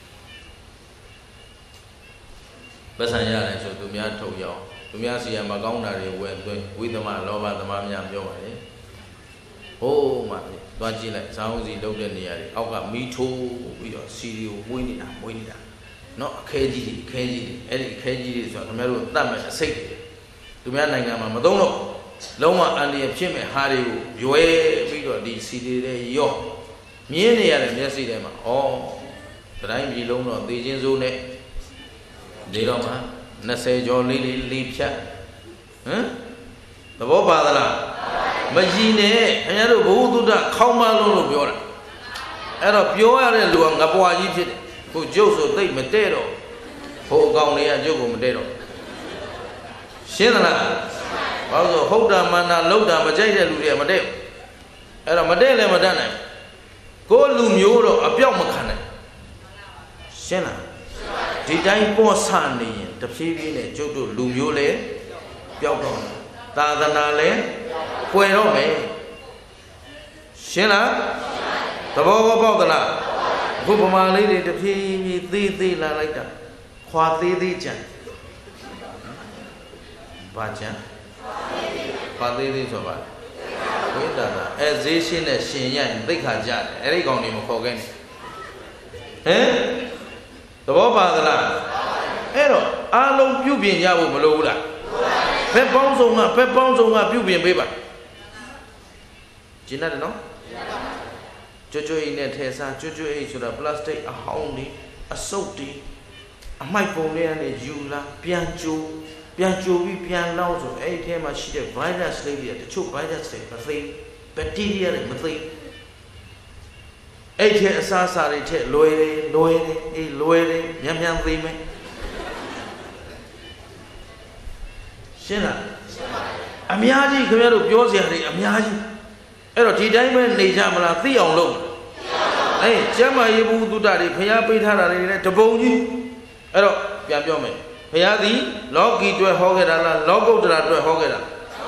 ဘူးပတ်စံရတယ်ဆိုသူများထုတ်ရောင်းသူများစီကမကောင်းတာတွေဝယ်သွင်းဝိသမလောဘသမားများပြောပါလေဟိုးမှသွားကြည့်လိုက်ဇောင်းစီလောက်တဲ့နေရာတွေအောက်ကမီးထိုးပြီးတော့စီတွေကိုဝင်းနေတာဝင်းနေတာเนาะအခဲကြီးတွေအခဲကြီးတွေအဲ့ဒီအခဲကြီးတွေဆိုတော့ခင်ဗျားတို့တတ်မဲ့အစိတ်တွေသူများနိုင်ငံမှာမသုံးတော့လုံးဝအန္တရာယ်ဖြစ်မဲ့ဟာတွေကိုရွယ်ပြီးတော့ဒီစီတွေတွေရော့မြင်းနေရတဲ့မျက်စိထဲမှာဩတိုင်းပြည်လုံးတော့သေချင်းစိုးနဲ့ဒီတော့မှ20ကျော်လေးလေးလေးဖြတ်ဟမ်သဘောပါသလားမကြီးနဲ့ခင်ဗျားတို့ဘုဟုတုဒ္ဒခေါင်းမလုံးလို့ပြောတာအဲ့တော့ပြောရတဲ့လူကငပွားကြီးဖြစ်တယ်ခုကျုပ်ဆိုသိမတဲ့တော့ဟိုအကောင်တွေကကျုပ်ကိုမတဲ့တော့ရှင်းသလားဘာလို့ဟုတ်တာမှန်တာလောက်တာမကြိုက်တဲ့လူတွေကမတဲ့အဲ့တော့မတဲ့လည်းမတတ်နိုင်ကိုလူမျိုးတော့အပြောက်မခံနိုင်ရှင်းလားဒီတိုင်းပေါ်ဆနေရင်တဖြည်းဖြည်းနဲ့ကျုပ်တို့လူမျိုးလည်းပျောက်တော့သာသနာလည်းပွယ်တော့မယ်ရှင်းလားသဘောပေါက်သလားအခုဗမာလေးတွေတဖြည်းဖြည်းသေးသေးလာလိုက်တာခွာသေးသေးကြံဘာကြံခွာသေးသေးဆိုပါဝိဒါသာအဲဈေးရှင်းတဲ့ရှင်ရရင်သိခါကြတယ်အဲ့ဒီကောင်တွေမခေါ်ခဲ့နဲ့ဟမ်သဘောပါသလားအဲ့တော့အားလုံးပြုပြင်ကြဖို့မလိုဘူးလားဘယ်ပေါင်းစုံကဘယ်ပေါင်းစုံကပြုပြင်ပေးပါကျင်းတယ်နော်ကျွတ်ကျွတ်အိတ်နဲ့ထဲစားကျွတ်ကျွတ်အိတ်ဆိုတာပလတ်စတစ်အဟောင်းတွေအစုပ်တွေအမိုက်ပုံတွေကနေယူလာပြန်ကြိုးပြန်ကြိုးပြီးပြန်လောက်ဆိုအဲ့ဒီထဲမှာရှိတဲ့ virus လေးတွေတချို့ virus တွေမသိ bacteria တွေမသိအဲ့ဒီအစားအစာတွေထက်လွယ်တယ်လွယ်တယ်အေးလွယ်တယ်မြန်မြန်သိမယ်ရှင်းလားရှင်းပါပြီအများကြီးခင်ဗျားတို့ပြောစရာတွေအများကြီးအဲ့တော့ဒီတိုင်းပဲနေကြမလားသိအောင်လုပ်အေးကျမ်းမာရေးဘုဒ္ဓတွေဖျားပေးထားတာတွေလည်းတပုံကြီးအဲ့တော့ပြန်ပြောမယ်ဖျားသည်လောကီအတွက်ဟောခဲ့တာလားလောကုတ္တရာအတွက်ဟောခဲ့တာ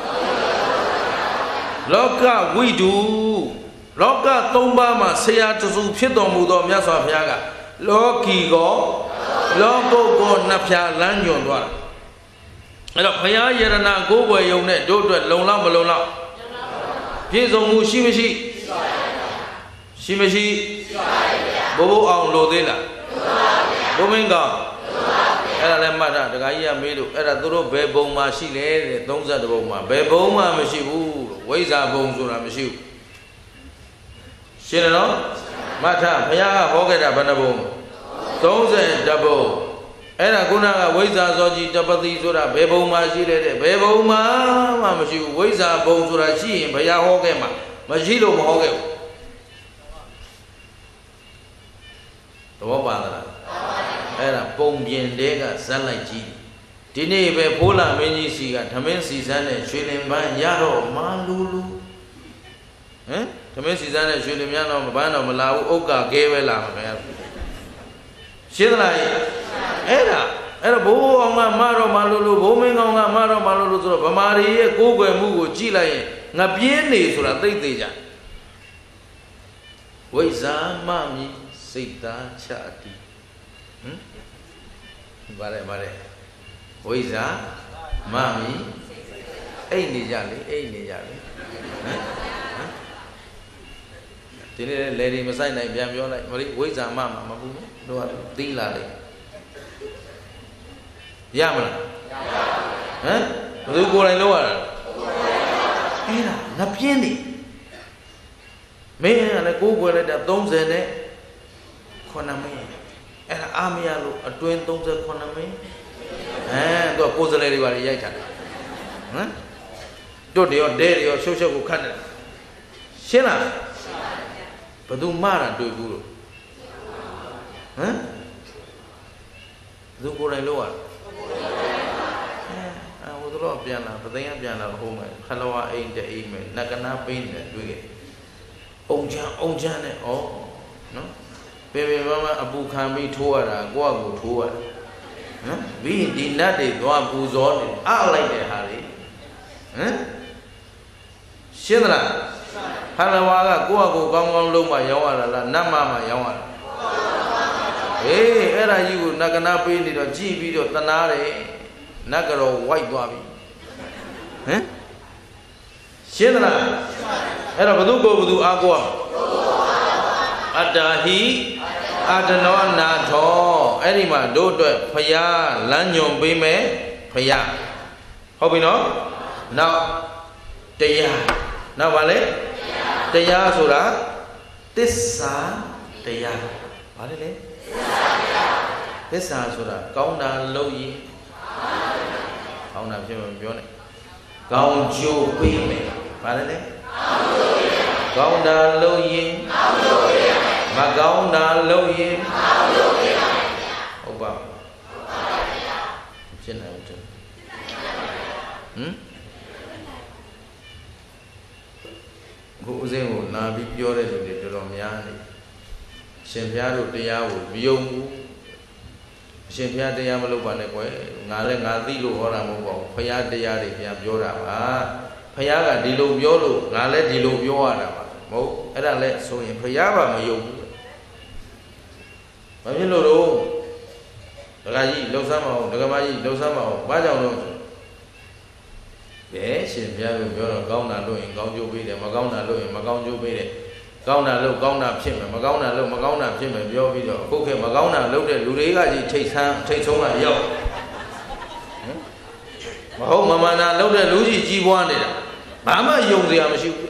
လောကဝိတုလောကသုံးပါးမှာဆရာတစုဖြစ်တော်မူသောမြတ်စွာဘုရားကလောကီကောလောကုတ်ကောနှစ်ဖြာလမ်းညွန်သွားတာအဲ့တော့ဘုရားယရဏကိုးကွယ်ယုံနဲ့တို့အတွက်လုံလောက်မလုံလောက်ပြည့်စုံမှုရှိမရှိရှိမရှိဘိုးဘိုးအောင်လို့သေးလားဘိုးမင်းကောင်အဲ့ဒါလည်းမှတ်တာတခါကြီးကမေးလို့အဲ့ဒါသူတို့ဘယ်ဘုံမှာရှိလဲတဲ့သုံးဆယ်ဘုံမှာဘယ်ဘုံမှမရှိဘူးလို့ဝိဇ္ဇာဘုံဆိုတာမရှိဘူးရှင်းတယ်နော်မှတ်ထားဘုရားကဟောခဲ့တာဘယ်နှဘုံသုံးဆယ်ဘုံအဲ့ဒါခုနကဝိဇ္ဇာဇောကြီးတပတိဆိုတာဘယ်ဘုံမှာရှိလဲတဲ့ဘယ်ဘုံမှမရှိဘူးဝိဇ္ဇာဘုံဆိုတာရှိရင်ဘုရားဟောခဲ့မှာမရှိလို့မဟောခဲ့ဘူးသဘောပါသလားအဲ့ဒါပုံပြင်တဲ့ကဇက်လိုက်ကြည့်ဒီနေ့ပဲဖိုးလာမင်းကြီးစီကဓမင်းစီစန်းနဲ့ရွှေလင်ပန်းရတော့မာလူလူဟမ်ဓမင်းစီစန်းနဲ့ရွှေလင်မြန်းတော့မပန်းတော့မလာဘူးဥက္ကာကဲပဲလာမှာပဲရှင်းသလားအဲ့ဒါအဲ့တော့ဘိုးအောင်ကမတော့မလို့လို့ဘိုးမင်းကောင်ကမတော့မလို့လို့ဆိုတော့ဗမာတွေရဲ့ကိုးကွယ်မှုကိုကြည့်လိုက်ရင်ငပြင်းနေဆိုတာသိသိကြဝိဇာမမီစိတ်သားချတိဟမ်ဗါတယ်ဗါတယ်ဝိဇာမမီအိတ်နေကြလေအိတ်နေကြလေဟမ်ဒီနေ့လေဒီမဆိုင်နိုင်ပြန်ပြောလိုက်မလေးဝိဇာမမမဘူးတို့ကသီးလာလိုက်ရမလားဟမ်ဘယ်သူကိုယ်တိုင်လောက်ရတာအဲ့ဒါငပြင်းနေမင်းကလည်းကိုးကွယ်လိုက်တာသုံးဆယ်နဲ့ခုနှစ်မင်းအဲ့ဒါအာမရလို့အတွင်းသုံးဆယ်ခုနှစ်မင်းအဲသူကကိုယ်စလဲတွေပါလေရိုက်ထားတယ်ဟမ်တို့တွေရောဒဲတွေရောရှုပ်ရှုပ်ကိုခတ်တယ်ရှင်းလားဘယ်သူမှတာတွေ့ဘူးလို့ဟမ်ဘယ်သူကိုယ်တိုင်လောက်ရအဲဟိုတော့ပြန်လာပသိန်းကပြန်လာဟိုမယ်ခလဝအိမ်တဲ့အိမ်မယ်နကနာပိန်းတယ်တွေ့ခဲ့အုံချမ်းအုံချမ်းနဲ့ဩနော်ပေပေမမအပူခံပြီးထိုးရတာကိုယ့်အကူထိုးရတာနော်ပြီးဒီနတ်တွေသွားပူဇော်နေအလိုက်တဲ့ဟာတွေဟမ်ရှင်းသလားခလဝါကကိုယ့်အကူကောင်းကောင်းလုံးမှရောင်းရတာလားနတ်မမှရောင်းရတာအေးအဲ့ဒါကြီးကိုနကနာပေးနေတော့ကြည့်ပြီးတော့တနာတယ်နတ်ကတော့ဝိုက်သွားပြီဟမ်ရှင်းသလားအဲ့တော့ဘသူကိုဘသူအားကိုးအတ္တဟိအတ္တနောနာထောအဲ့ဒီမှာတို့အတွက်ဖယားလမ်းညွန်ပေးမယ်ဖယားဟုတ်ပြီနော်နောက်တရားနောက်ပါလေတရားဆိုတာသစ္စာတရားဘာလဲလဲသစ္စာဆိုတာကောင်းတာလုပ်ရင်ကောင်းတာဖြစ်မှာပြောနေကောင်းကျိုးပေးမယ်ဘာလဲလဲကောင်းတာလုပ်ရင်မကောင်းတာလုပ်ရင်ဟုတ်ပါဖြစ်နေဦးတယ်ဟမ်ကိုဦးစင်းကိုနာပြီးပြောတဲ့လူတွေတော်တော်များနေရှင်ဘုရားတို့တရားကိုမယုံဘူးရှင်ဘုရားတရားမလုပ်ပါနဲ့ကွယ်ငါလည်းငါသိလို့ဟောတာမဟုတ်ပါဘူးဘုရားတရားတွေဘုရားပြောတာပါဘုရားကဒီလိုပြောလို့ငါလည်းဒီလိုပြောရတာပါမဟုတ်အဲ့ဒါလည်းဆိုရင်ဘုရားကမယုံဘူးဘာဖြစ်လို့တော့ဒကာကြီးလှုပ်ဆမ်းမအောင်ဒကာမကြီးလှုပ်ဆမ်းမအောင်ဘာကြောင့်လို့ Để xin phép với biểu là con nào luôn con chú biết để mà con nào luôn mà con chú biết để con nào luôn con nào xin mà con nào luôn mà con nào xin mà biểu biết rồi cô khi mà con nào lúc để lúc đấy cái gì chạy sang chạy xuống là yêu mà không mà mà nào lúc để lúc gì chi quan này bám mà dùng gì mà chịu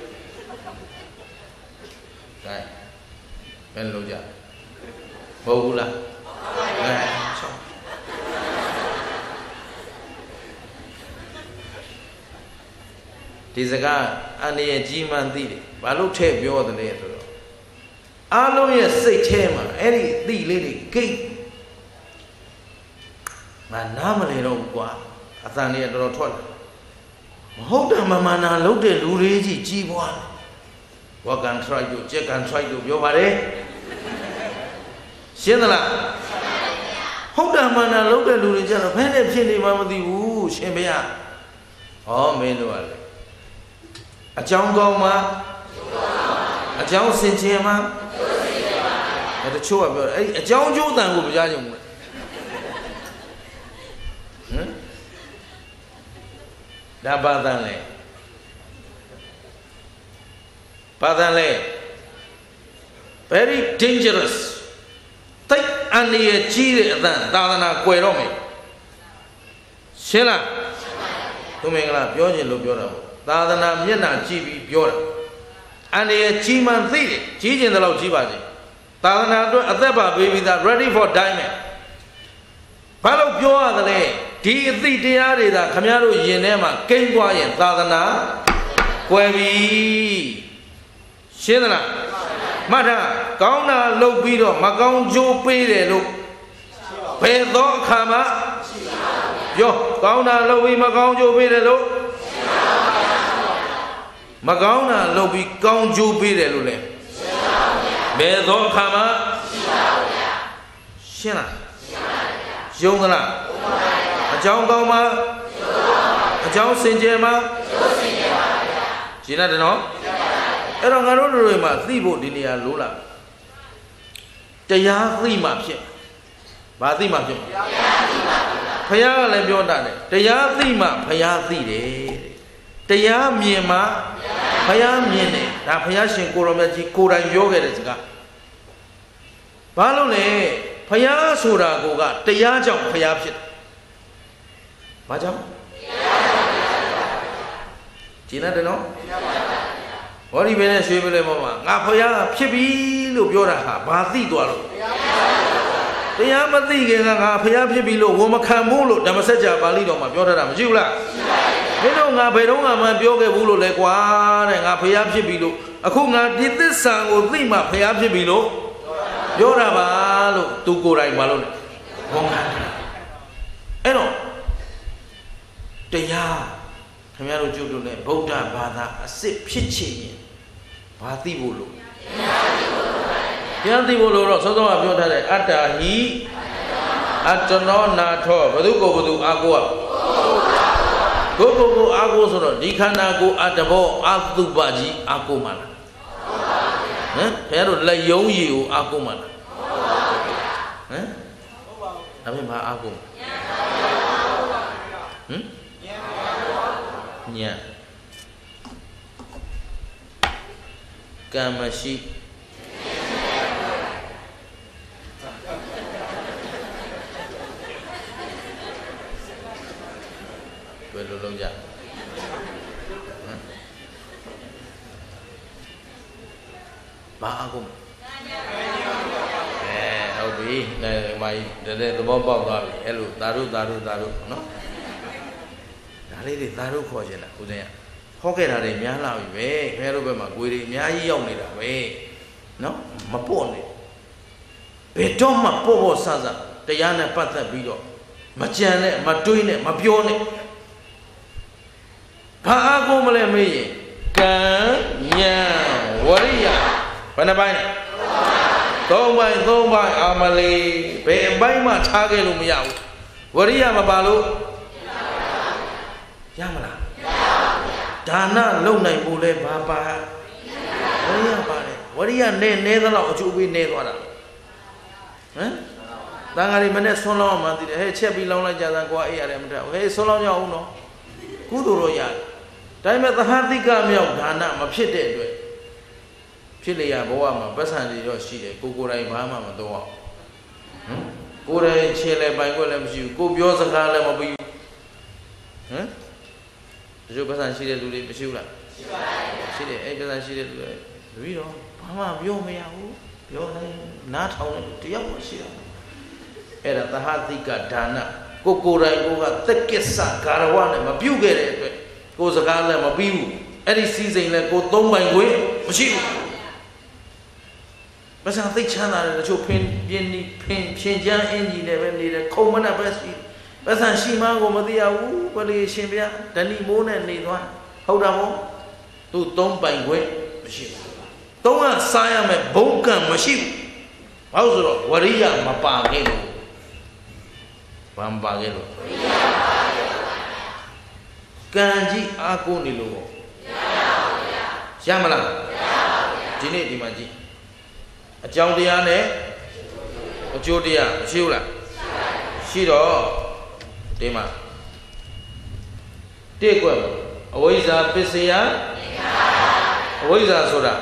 này bên lúc giờ bầu là này thì giờ cái anh ấy chỉ mang đi đấy, bà lúc chơi biểu được đấy rồi, anh lúc ấy say chơi mà, ấy đi đi đi cái mà nam này đâu quá, anh ấy đâu thoát, hốt ra mà mà na lúc đấy lúc đấy gì chỉ quan, và càng try được, chỉ càng try được biểu bà đấy, xem là, hốt ra mà na lúc đấy lúc đấy chắc là phải đẹp trên đi mà mà đi u xem bây giờ, oh mấy đứa này. À cháu con mà, à cháu xin chê mà, à đó chúa bảo, à cháu chú tàng của bây giờ dùng này, đã ba tàng này, ba tàng này, very dangerous, tích anh ấy chỉ để tàng, ta là na quay rồi mày, xem là, tụi mình là biểu gì lúc biểu đâu. Ta là nam nhân là chỉ bị biểu ra, anh ấy chỉ mang gì đấy, chỉ chuyện đó là chỉ bao nhiêu, ta là nam tôi, ở bà baby ta ready for diamond, bao lâu biểu ra đấy, đi đi đi ra đấy ta, tham gia rồi yên này mà kinh qua yên, ta là nam, quay đi, xem nào, mà ra, con nào lâu bị rồi, mà con chú bị đấy lúc, về đó khám á, yo, con nào lâu bị mà con chú bị đấy lúc. Mà con nào lâu bị con chú bị đấy luôn nè, bé đó khám á, xem nào, dùng thế nào, cháu con mà, cháu xin chê mà, chỉ là để nó, ở đó ngay đó rồi mà đi bộ đi nhà lú là, cái giá gì mà xem, bà gì mà xem, phải giá lại biểu đạt này, cái giá gì mà phải giá gì đấy. Cái giá miền mà, phải giá miền này, đã phải giá xin cô làm gì cô đang vô cái đấy chứ cả. Bao lâu này, phải giá số ra cô cả, cái giá trong phải giá biết, bao nhiêu? chỉ là thế nó, ở đây bên này suy bên này mà, ngã phải giá biết bí lúc vô ra hả, ba tỷ đô rồi. Cái giá ba tỷ cái ngã phải giá biết bí lúc, tôi mà khám mua lúc, đã mà sẽ trả ba tỷ đồng mà vô ra làm chịu là. Thế đâu ngã phải đâu ngã mà biểu cái vụ lệ quá này ngã phải áp chế bị lỗ, à không ngã đi tới sang ở đây mà phải áp chế bị lỗ, vô ra mà lỗ, tu cô này mà lỗ này, không ngã, ấy đâu, đây ya, tham gia rồi chụp được này, bầu trời ba ta, xếp phết chế nhỉ, ba tỷ vụ lỗ, ba tỷ vụ lỗ rồi, sau đó mà biểu thay này, ata hi, ata nó na thọ, bắt đầu cô bắt đầu aku à. Cô cô cô aku rồi, đi khán giả cô adabo aku baji aku mana, hả? Thế rồi lấy giống gì aku mana, hả? Làm gì mà aku, hm? Nhà, kamashi, về lâu lâu dài, ba aku, eh, đâu bị, này mày, để để tôi bom bom rồi, hello, daru daru daru, nó, daru thì daru khó chứ nào, cô thấy à, khó cái nào để nhá lao về, về rồi mà quỳ đi nhá gì ông này là về, nó, mà bỏ này, về trong mà bỏ bỏ sao ra, cái nhà này bắt đầu bị rồi, mà chén này, mà trôi này, mà bion này. Ba aku mulai mei, kanya waria, mana baik? Kau baik, kau baik amali, baik baik mah cakap lu miau, waria mah balu, yang mana? Dana lu naik boleh bapa, waria balik, waria ne ne tu lah, cuci ne tu ada, eh? Tanggal ini mana solam mati, hei cek bilang lah jangan kau ayah ada mana, hei solamnya uno, kudu royal. ဒါပေမဲ့သဟတိကမြောက်ဒါနမဖြစ်တဲ့အတွက်ဖြစ်လေရဘဝမှာပတ်စံတွေတော့ရှိတယ်ကိုကိုယ်တိုင်ဘာမှမတော့အောင်ဟမ်ကိုယ်တိုင်ခြေလဲပိုင်ခွက်လည်းမရှိဘူးကိုပြောစကားလည်းမပြီးဘူးဟမ်ဒီလိုပတ်စံရှိတဲ့လူတွေမရှိဘူးလားရှိပါတယ်ရှိတယ်အဲ့ပတ်စံရှိတဲ့လူတွေတပည့်တော်ဘာမှပြောမရဘူးပြောတိုင်းနားထောင်တယ်တယောက်မှရှိတယ်အဲ့ဒါသဟတိကဒါနကိုကိုယ်တိုင်ကိုကသက်ကစ္စဂါရဝနဲ့မပြုတ်ခဲ့တဲ့အတွက်ကိုယ်စကားလည်းမပြီးဘူးအဲ့ဒီစီစိန်လည်းကိုသုံးပိုင်ခွင့်မရှိဘူးမဆန်သိချမ်းသာတယ်တချို့ဖင်ပြင်းဖင်ဖြင်ချမ်းအင်ကြီးနဲ့ပဲနေတယ်ခုံမနဲ့ပဲရှိမဆန်ရှိမှကိုမသိရဘူးဘယ်လိုရှင်ဗျာဓဏီမိုးနဲ့နေသွားဟုတ်တာမို့သူသုံးပိုင်ခွင့်မရှိဘူးသုံးကစားရမယ်ဘုံကံမရှိဘူးဘာလို့ဆိုတော့ဝရိယမပါခဲ့လို့ဘာမပါခဲ့လို့ဝရိယပါခဲ့လို့ကံကြီးအားကိုးနေလို့ပေါ့ရမလားဒီနေ့ဒီမှာကြည့်အကြောင်းတရားနဲ့အကျိုးတရားမရှိဘူးလားရှိတော့ဒီမှာတိကွက်အဝိဇ္ဇာပစ္စယအဝိဇ္ဇာဆိုတာ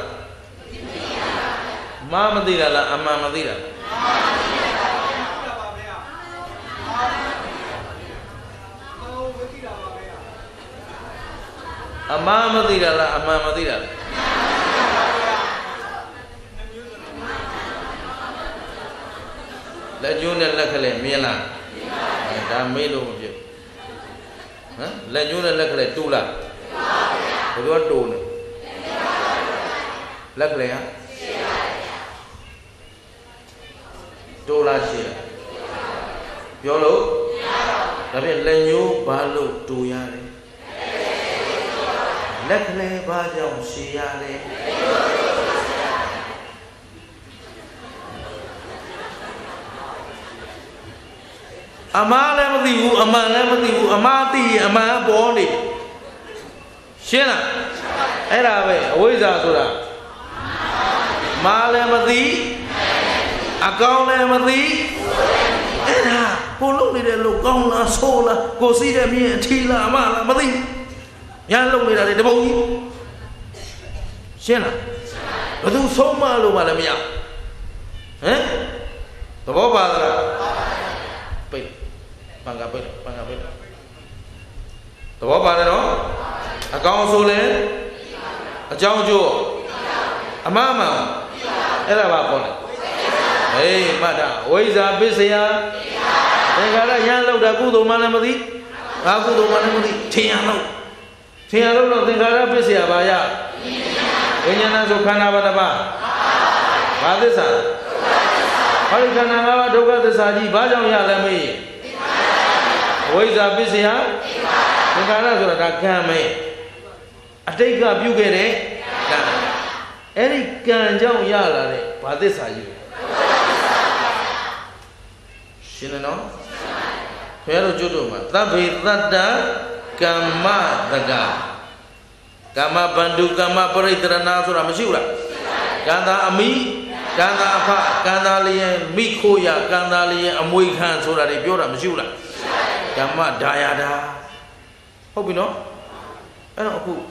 မာမသိလားအမှန်မသိလားအမှန်မသိလားအမှန်မသိလားလက်ညှိုးနဲ့လက်ကလေးမြင်လားမြင်ပါဗျာဒါမေးလို့မဖြစ်ဟမ်လက်ညှိုးနဲ့လက်ကလေးတူလားတူပါဗျာဘယ်လိုတူလဲလက်ကလေးဟာရှိပါဗျာတူလားရှိလားပြောလို့ဒါဖြင့်လက်ညှိုးဘာလို့တူရတယ်လက်ကလေးဘာကြောင့်ရှိရလဲအမှားလည်းမသိဘူးအမှန်လည်းမသိဘူးအမှားသိရင်အမှန်ပေါ်နေရှင်းလားအဲ့ဒါပဲအဝိဇ္ဇာဆိုတာမှားလည်းမသိအကောင်းလည်းမသိအဲ့ဒါကိုလုံနေတဲ့လို့ကောင်းလားဆိုးလားကိုစီးတဲ့မြင်အထီးလားအမှားလားမသိညာလုံနေတာလေတပုံကြီးရှင်းလားဘယ်သူဆုံးမလို့မှလည်းမရဟမ်သဘောပါသလားပိတ်ပန်ကပိတ်ပန်ကပိတ်သဘောပါတယ်နော်အကောင်းဆိုလဲအကြောင်းကျိုးအမှားမှန်အဲ့ဒါပါပေါ်တယ်ဟေးမှတ်တာဝိဇ္ဇာပစ္စယသင်္ခါရရမ်းလောက်တာကုသိုလ်မှလည်းမသိငါကုသိုလ်မှလည်းမသိထင်ရလို့ထင်ရလို့တော့သင်္ခါရပစ္စယဘာရဝိညာဏဆိုခန္ဓာဘာတစ်ပါးဘာသစ္စာဟောဒီခန္ဓာ၅ပါးဒုက္ခသစ္စာကြီးဘာကြောင့်ရလဲမေးအဝိဇ္ဇာပစ္စယသင်္ခါရဆိုတာဒါကံပဲအတိတ်ကပြုခဲ့တဲ့ကံအဲ့ဒီကံကြောင့်ရလာတဲ့ဘာသစ္စာကြီးရှင်းတယ်နော်ဘုရားတို့ကျွတ်တို့မှာသဗ္ဗေတတ္တကမ္မတကကမ္မဗန္ဓုကမ္မပရိတရဏဆိုတာမရှိဘူးလားကံသာအမိကံသာအဖကံသာလျင်မိခိုးရကံသာလျင်အမွေခံဆိုတာတွေပြောတာမရှိဘူးလားကမ္မဒါယတာဟုတ်ပြီနော်အဲ့တော့အခု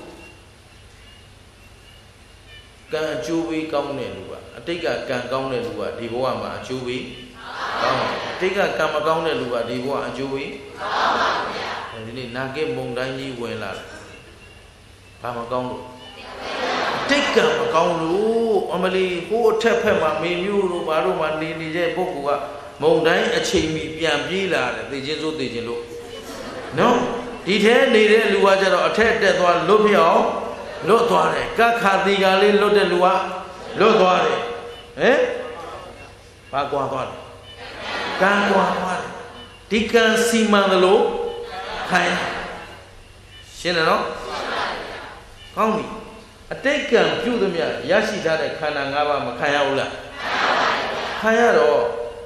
ကံအကျိုးပေးကောင်းတဲ့လူကအတိတ်ကကံကောင်းတဲ့လူကဒီဘဝမှာအကျိုးပေးကောင်းအတိတ်ကကံမကောင်းတဲ့လူကဒီဘဝအကျိုးပေးကောင်းပါဗျာဒီနေ့နာကိမုံတိုင်းကြီးဝင်လာတယ်ဘာမကောင်းလို့တိတ်ကံမကောင်းလို့အမလီဟိုအထက်ဖက်မှာမေမျိုးတို့ဘာတို့မှနေနေတဲ့ပုဂ္ဂိုလ်ကမုံတိုင်းအချိန်မီပြန်ပြေးလာတယ်သိချင်းစိုးသိချင်းလို့နော်ဒီထဲနေတဲ့လူကကြတော့အထက်တက်သွားလွတ်ပြအောင်လွတ်သွားတယ်ကခါတီကလေးလွတ်တဲ့လူကလွတ်သွားတယ်ဟမ်ဘာကွာသွားတယ်ကံကွာသွားတယ်ဒီကံစီမံတယ်လို့ခိုင်းရှင်းတယ်နော်ကောင်းပြီအတိတ်ကံပြုသမျှရရှိထားတဲ့ခန္ဓာ၅ပါးမခံရဘူးလားခံရတော့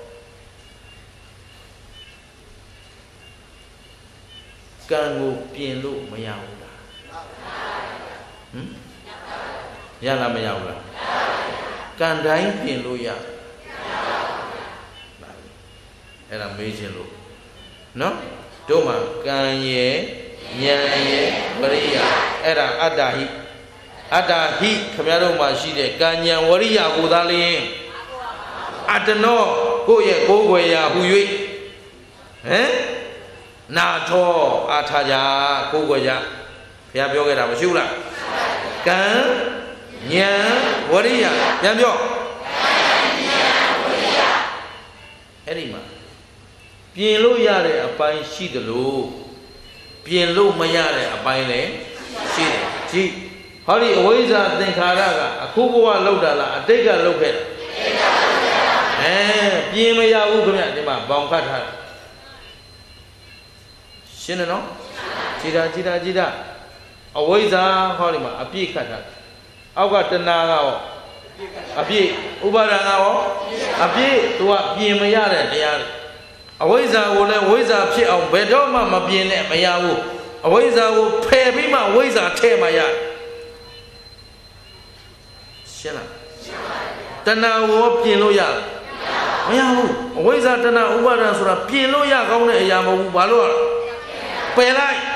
ကံကိုပြင်လို့မရဘူးလားဟမ်ရလားမရဘူးလားကံတိုင်းပြင်လို့ရအဲ့ဒါမေးခြင်းလို့နော်တို့မှာကံရဲ့ Nyan Wariya Era Adahi Adahi Kamyaro Mashide Ganyan Wariya Gudali Adano Goye Gogoya Huyui Eh Nato Ataja Gogoya Yabyoga Mashula Gan Nyan Wariya Yabyo Erima Pielo Yare a pine sheet the low Pielo Mayare a pine sheet G Hurry away that then Karaga a Kuboa Lodala a Dega Local Eh Piemaya Ugamia Bonkata Shinano Jida Jida Jida Away the Holima a Pikata Agat the Naga a Pi Ubaranga a Pi to a Piemayare the Yard Awayza will Awayza Pit of Bedoma Mabine Mayawu. Awayza will pay me my Wayza Temaya. Shana Tana will Piloya. Mayawu. Awayza Tana Ubara Sura Piloya Gona Yamu Balor. Pelai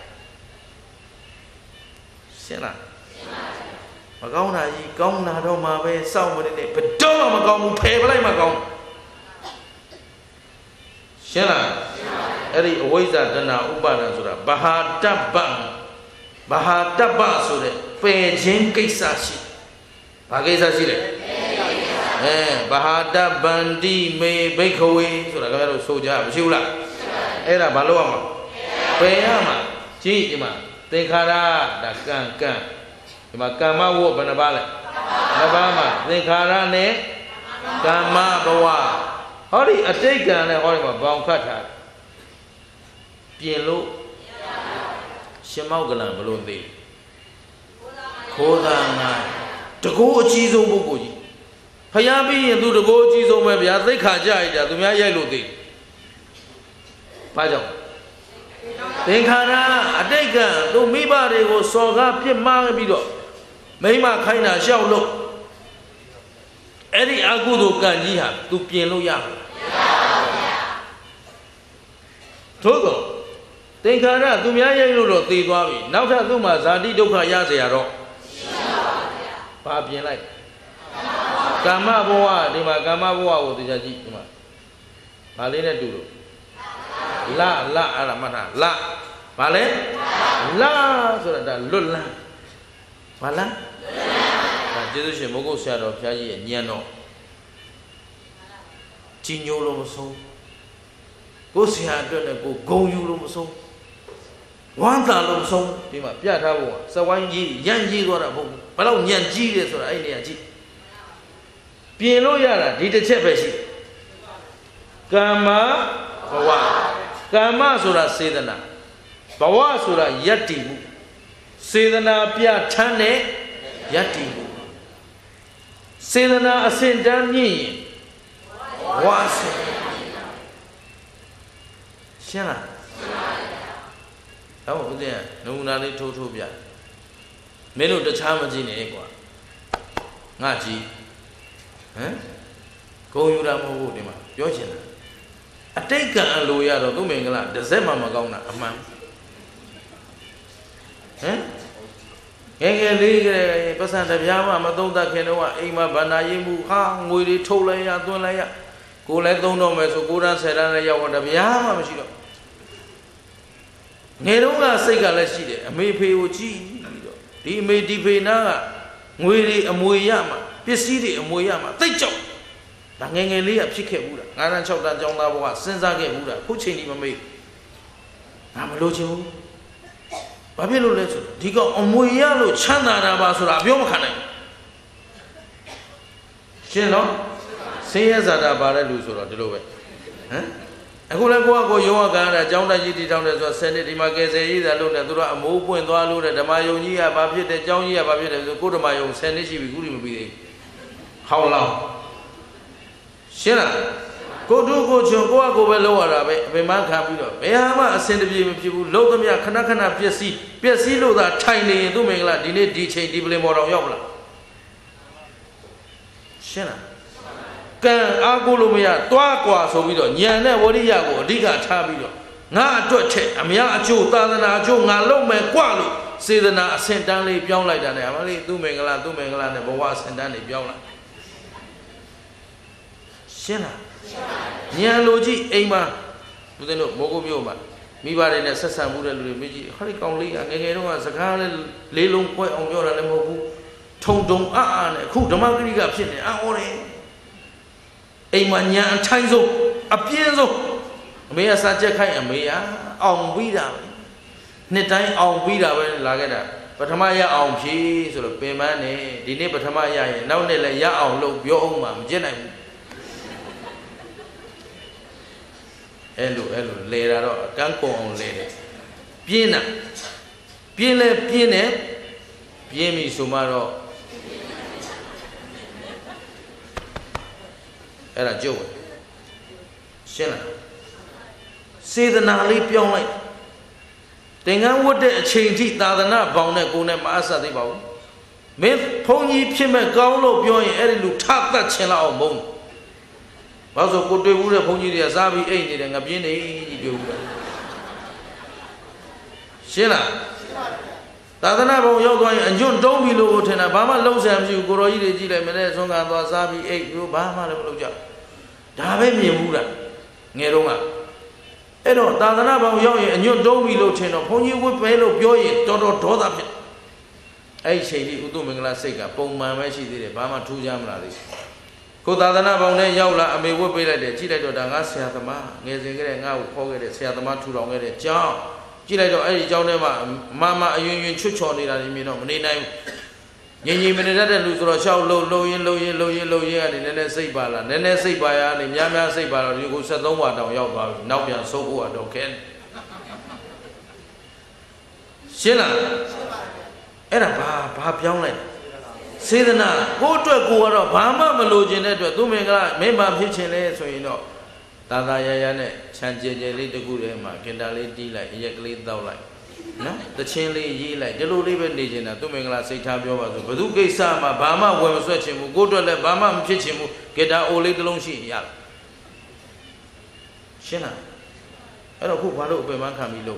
Shana Magona, Gona Doma, somebody, but don't Magong pay like Magong. Shana, Eri Oiza Dana Ubana Sura, Bahadabang, Bahadaba Sure, Pejin Kisashi, Pagasashi, Eh, Bahadabandi may bake away, Sura Soja, Shula, Era Baloma, Payama, Chima, Tekara, Dakan Kan, Makama Wo Banabale, Nabama, Tekara Ne, Kama Bawa. Hurry, a take and a horrible bound cutter. Pielo Shemaugalan below thee. Koda to go Chizo Bogoji. Hayabi and do the go Chizo maybe as they can't judge the Maya Ludi. Pajam. Tenkara, a taker, do me body was so up your Marabido. Mayma Kaina shall look. Eddie Agudo Ganjiha to Pielo Yah. Togo. Tenkara, do me a little tea wabi. Now that Duma Zadi Doka Yaziaro. Papian like Kama Boa, Dima Kama Boa with the Jajima. Malina Duro. La La Alamana. La Male La so that Lula Mala Jesus Mogo Shadow Shaji and Yano Chinyolo so go see her go go you so one thousand so Dima Piata so one ye Yanji got a book but on Yanji is or Ideaji Pielo Yara did the Chepeshi Kama Bawa Kama Sura Sedana Bawa Sura Yati Sedana Pia Tane Yati Sedana Ascendani was Shana. Oh, there, no, not a total bia. Menu the Chamaji Negua Naji, eh? Go you down Modima, Georgiana. I take a lawyer of Dumingla, the Zema Magona, a man. Eh? Yang league, Person of Yama, Madonna Kenoa, Ema Banayimu, Hang, Willie Tolaya, Donaya, go let don't know me, so good and said, I want to be Yama. Nerona Sega Lashide, a may pay Uchi, he may depay Naga, Willie and Muyama, Pisidi and Muyama, they chop. Nangeli a chicken Buddha, Naran Chop and John Lava, Senzage Buddha, Puchin even made. I'm a lojo. Babylon letter, Digo Omuyalo, Chana Basura, Biomahane. Shino? Say as at a barrel, the lower. I go like go Yoga, John Giti down as was sent it in my case, either look at Dura, a move and Dua, the Mayonia, Babi, the Jonia, Babi, the good of my own send it, she will be. How long? Shina, go do go to go go below Arabe, Beman Capital. Mayama send the people, load them ya Kanakana, P S C, P S C, that tiny Dumela, delay D J, deeply more of Yobla. Shina. Can Agulumia, Tuaqua, so we don't, Yana, what do you go, Diga Tabido, ngã tuột chết à mía chú ta là chú ngã lâu mày qua luôn xí là na sen đan lấy béo lại đàn này mà lấy tu mình là tu mình là này bảo qua sen đan lấy béo lại xem nào nhà lô chi em mà tôi nói bố cô biểu mà mi ba đây này sát sản bố đây rồi mi chi họ đi công lý à nghe nghe đúng không sắc ha lấy lấy lông quay ông biểu là lấy một cú thông thông à à này khu đám cái đi gặp chuyện này à ô này em mà nhà thay rồi à biến rồi mấy à sát chết khai à mấy à ông bí đào nét trái ông bí đào vậy là cái đó bắt tham gia ông chỉ rồi là bên mà này đi này bắt tham gia vậy nào này là gia ông lâu biểu ông mà chết này hello hello lê ra đó cán cổ ông lê đấy biến à biến là biến này biến mi số mà đó ấy là chỗ xem nào xây dựng nào lấy pion lại tiếng Anh vốn để trình thị ta đã na bảo này cô này mà sao thì bảo mấy phong nhị phim mà cao lô pion ấy ấy lúc thắt ta trên là ông bông bao giờ cô tôi vui là phong nhị thì sao bị ấy thì là ngập nhiên đấy biểu xem nào ta đã na bảo nhau coi anh chọn trống bị lô thế nào ba mà lâu xem chịu cô rồi gì gì lại mấy này xong cả tòa sao bị ấy cứ ba mà lại lâu chưa đã biết miền vui rồi nghe đúng không ấy đó ta đã na bảo nhau anh chọn trống bị lô thế nào phong nhị vui phải lô biểu gì cho nó thốt ra ấy xây đi của tụi mình là xây cả bông mà mấy xây đi để ba mà thu giam là đi cô ta đã na bảo này nhau là anh vui phải lại để chỉ lại cho đàn ngã xe thầm á nghe gì cái này ngã khó cái để xe thầm á thu đồng cái để cho chỉ lại cho ấy cho nên mà mà mà yun yun chút cho đi là đi mình nó mình này nhìn nhìn mình ra đây lúc rồi sau lâu lâu yên lâu yên lâu yên lâu yên thì nên nên xây bà là nên nên xây bà à thì nhám nhám xây bà là đi cũng sẽ giống hoạt động nhau vào nấu biển sâu của hoạt động kén xem là ấy là bà bà béo này xây dựng nào cô tuổi cô đó bà mà mà lâu trên đây tuổi tụi mình cái mấy bà phía trên này rồi nó ta ta ya ya này chăn chê chê lấy được cái mà cái đó lấy đi lại cái lấy tàu lại nó tự nhiên lấy gì lại cái lối lấy bên đi trên nào tụi mình là xây tháp cho vào rồi bất cứ cái sao mà bà mà quên xuất chuyện một cô tuổi lại bà mà không chuyện một cái đó ô lấy cái lông xì ya xem nào ở đâu khu phá độ về mang khám đi lâu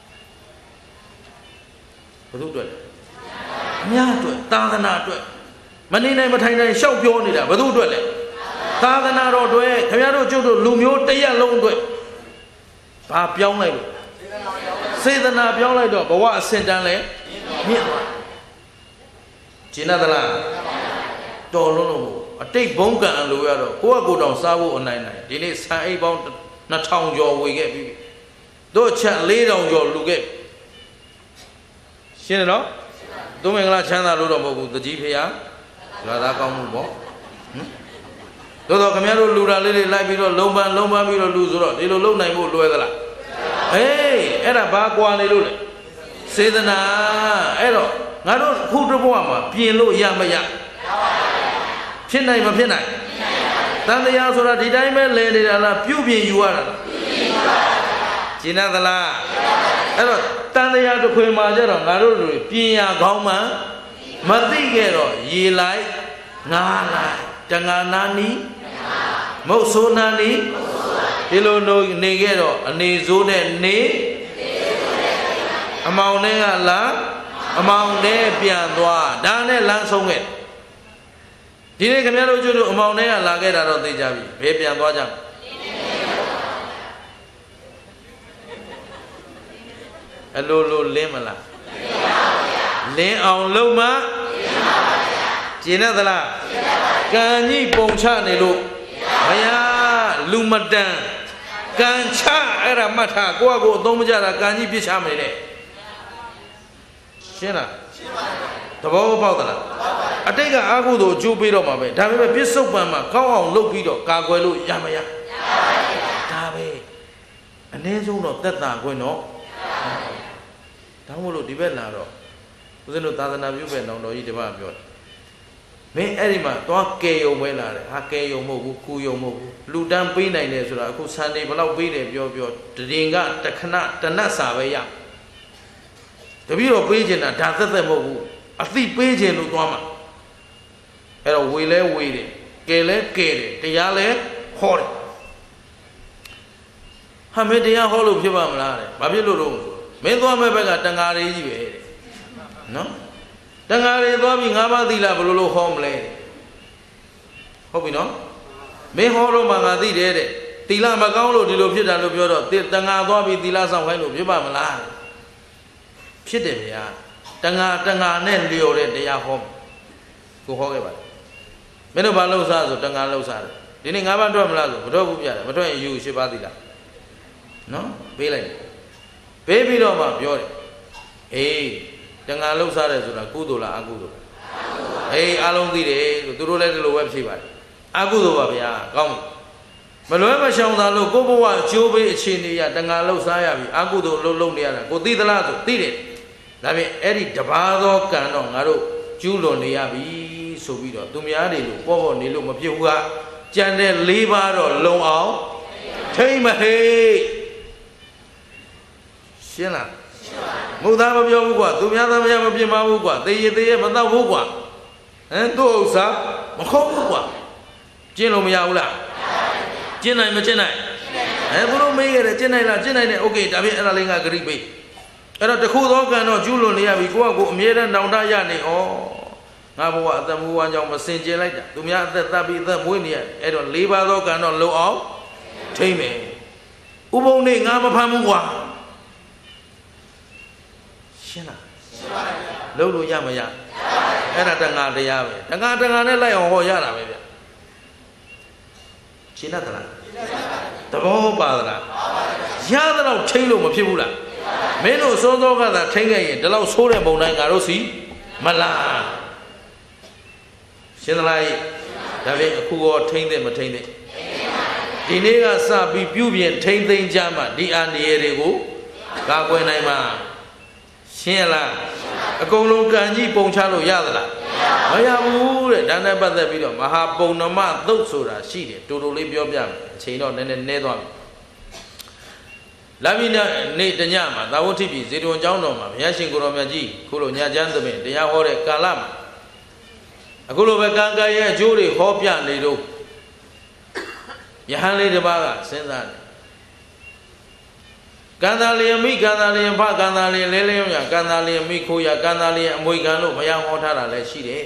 bất cứ tuổi nhà tuổi ta ta na tuổi mà đi này mà thành này sau pion này đã bất cứ tuổi này ta ta na rồi tuổi thằng nhà rồi chú rồi lùm yếu tây à lông tuổi bà pion này xây ta na pion này đó bảoว่าเส้นจังเลยmiệng chỉ là là đồ luôn luôn ở đây bóng cả lùi ra rồi cô cô đồng sao cô này này đi này sai bóng nó thòng giò quỳ cái bị tôi chặn lấy đồng giò lùi cái xem đó tụi mình là chăn là lùi đồng bộ tự chỉ phải á là ta con một bó tôi nói cái lùi ra lấy lại bị rồi lâu ban lâu ban bị rồi lùi rồi đi lâu lâu này một lùi ra ê ấy là ba qua này luôn này xây dựng à ấy rồi ngã đó khu trọ bao mà biến lô ya mà ya phiên này mà phiên này tăng thời gian số là đi đây mới lên đi là biểu biến yêu à chỉ là thế là ấy rồi tăng thời gian cho khuyên mà chứ rồi ngã đó rồi biến ya gạo mà mà tí cái rồi gì lại ngã lại chẳng ngã nani một số nani đi lô nô nê cái rồi nê số này nê màu này là màu này biến đoa đa này lang sông ấy đi này cái này rồi chú màu này là cái đó rồi thì chả bị về biến đoa chẳng lô lô lên mà là lên ông lâu mà chỉ là thế là cái gì bông cha này lô bây giờ lù mặt đàn cái cha ấy là mặt thà qua cô đông bây là cái gì biết cha mày đấy xem nào đó bao bao đó là ở đây cái áo đồ chú bị đó mà vậyဒါပေမဲ့biết sốc bàn màကောင်းအောင်လုပ်ပြီးတော့ကာကွယ်လို့ရမရဒါပဲအနည်းဆုံးတော့သက်သာခွင့်တော့ဒါမှမဟုတ်ဒီဘက်လာတော့ဦးဇင်းတို့သာသနာပြုပဲနောင်တော်ကြီးတပတ်ပြောတယ်မင်းအဲ့ဒီမှာသွားကဲယုံပဲလာတယ်ဟာကဲယုံမဟုတ်ဘူးကူယုံမဟုတ်ဘူးလူတန်းပေးနိုင်တယ်ဆိုတာအခုစံနေဘလောက်ပေးတယ်ပြောပြောတရင်ကတခဏတနတ်စာပဲရတပည့်တော်ပေးခြင်းတာဒါသက်သက်မဟုတ်ဘူးအသိပေးခြင်းလို့သွားမှာအဲ့တော့ဝေလဲဝေတယ်ကဲလဲကဲတယ်တရားလဲဟောတယ်ဟာမင်းတရားဟောလို့ဖြစ်ပါမလားတဲ့ဘာဖြစ်လို့လို့မင်းသွားမဲ့ဘက်ကတန်ဃာလေးကြီးပဲတဲ့နော်တန်ဃာလေးသွားပြီးငါးပါးသီလဘယ်လိုလုပ်ဟောမလဲဟုတ်ပြီနော်မင်းဟောလို့မှငါသိတယ်တဲ့သီလမကောင်းလို့ဒီလိုဖြစ်တာလို့ပြောတော့တန်ဃာသွားပြီးသီလဆောင်ခိုင်းလို့ဖြစ်ပါမလားဖြစ်တယ်ဗျာတန်ဃာတန်ဃာနဲ့လျော်တဲ့တရားဟောကိုဟောခဲ့ပါလားမင်းတို့ဘာလို့စားဆိုတန်ဃာလို့စားတယ်ဒီနေ့ငါးပါးထွက်မလားဆိုမထွက်ဘူးပြတယ်မထွက်ရင်ယူရှစ်ပါးသီလနော်ပေးလိုက်ပေးပြီးတော့မှပြောတယ်အေးတန်ဃာလို့စားတယ်ဆိုတာကုသိုလ်လားအကုသိုလ်လားအေးအားလုံးသိတယ်သူတို့လည်းဒီလိုပဲဖြေပါတယ်အကုသိုလ်ပါဗျာကောင်းပြီမလွဲမရှောင်သာလို့ကိုဘဝအကျိုးပေးအခြေအနေရတန်ဃာလို့စားရပြီအကုသိုလ်လုံးလုံးနေရတာကိုသိသလားဆိုသိတယ်ဒါဖြင့်အဲ့ဒီတပါးသောကံတော့ငါတို့ကျူးလွန်နေရပြီဆိုပြီးတော့သူများတွေလို့ပေါ့ပေါ့နေလို့မဖြစ်ဘူးကကြံတဲ့လေးပါးတော့လုံအောင်ထိမ့်မဟေးရှင်းလားမုသားမပြောဘူးကွာသူများသားမရမပြင်းပါဘူးကွာသေရသေရမတော့ဘူးကွာဟမ်သူ့ဥစ္စာမခေါ်ဘူးကွာကျင့်လို့မရဘူးလားကျင့်နိုင်မကျင့်နိုင်အဲဘုလို့မေးရတယ်ကျင့်နိုင်လားကျင့်နိုင်တယ်โอเคဒါဖြင့်အဲ့ဒါလေးငါဂရိပေးအဲ့တော့တခုသောကံတော့ကျူးလွန်နေရပြီကိုယ့်အကိုအမြဲတမ်းတောင်းတရနေဩငါဘဝအသက်မူဝမ်းကြောင့်မစင်ကြယ်လိုက်တာသူများအသက်တပ်ပြီးအသက်မွေးနေရအဲ့တော့လေးပါးသောကံတော့လုံအောင်ထိမ့်မယ်ဥပုံနေငါမဖမ်းဘူးကွာရှင်းလားရှင်းပါပြီလုံးလို့ရမရအဲ့ဒါတန်ဃာတရားပဲတန်ဃာတန်ဃာနဲ့လိုက်အောင်ဟောရတာပဲဗျရှင်းတတ်သလားသဘောပါသလားရသလောက်ထိမ့်လို့မဖြစ်ဘူးလားမင်းတို့စောစောကသာထိမ့်ခဲ့ရင်ဒီလောက်ဆိုးတဲ့ပုံတိုင်းငါတို့စီမလားရှင်းသလားဒါဖြင့်အခုရောထိမ့်တဲ့မထိမ့်တဲ့ဒီနေ့ကစပြီးပြုပြင်ထိမ့်သိမ့်ကြမှာဒီအာနေရတွေကိုကာကွယ်နိုင်မှာရှင်းလားအကုန်လုံးကံကြီးပုံချလို့ရသလားမရဘူးတဲ့ဒါနဲ့ပတ်သက်ပြီးတော့မဟာပုံနမသုတ်ဆိုတာရှိတယ်တူတူလေးပြောပြမယ်အချိန်တော့နည်းနည်းနည်းသွားပြီလာပြီးနေ့တညမှာသာဝတိပြည်ဇေတဝန်ကျောင်းတော်မှာဘုရားရှင်ကိုရောင်မြတ်ကြီးခုလိုညချမ်းသမင်တရားဟောတဲ့ကာလမှာအခုလိုပဲကံကံရဲ့အကျိုးတွေဟောပြနေတော့ယဟန်လေးတစ်ပါးကစဉ်းစားတယ်ကံသာလျင်မိကံသာလျင်ဖကံသာလျင်လဲလဲရကံသာလျင်မိခိုးရကံသာလျင်အမွေကံလို့ဘုရားဟောထားတာလည်းရှိတယ်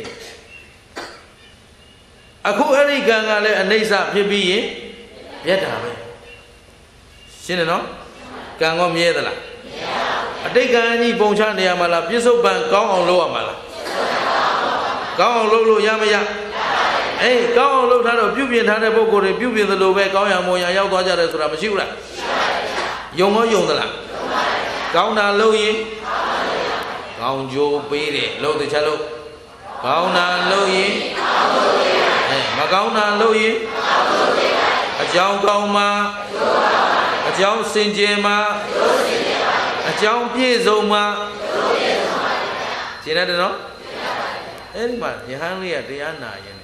အခုအဲ့ဒီကံကလည်းအနိစ္စဖြစ်ပြီးရင်ပြတ်တာပဲရှင်းတယ်နော်ကံကောမြဲသလားမမြဲပါဘူးအတိတ်ကံကြီးပုံချနေရမှာလားပြစ္ဆုတ်ပံကောင်းအောင်လုပ်ရမှာလားကောင်းအောင်လုပ်လို့ရမရအေးကောင်းအောင်လုပ်ထားတော့ပြုပြင်ထားတဲ့ပုဂ္ဂိုလ်တွေပြုပြင်သလိုပဲကောင်းရမွန်ရရောက်သွားကြတယ်ဆိုတာမရှိဘူးလားယုံရောယုံသလားကောင်းတာလုပ်ရင်ကောင်းကျိုးပေးတယ်လုပ်တဲ့ချက်လို့ကောင်းတာလုပ်ရင်အဲမကောင်းတာလုပ်ရင်အကြောင်းကောင်းမှာအကြောင်းစင်ကြယ်မှာအကြောင်းပြည့်စုံမှာရှင်းတယ်နော်အဲ့ဒီမှာယဟန်လေးကတရားနာရင်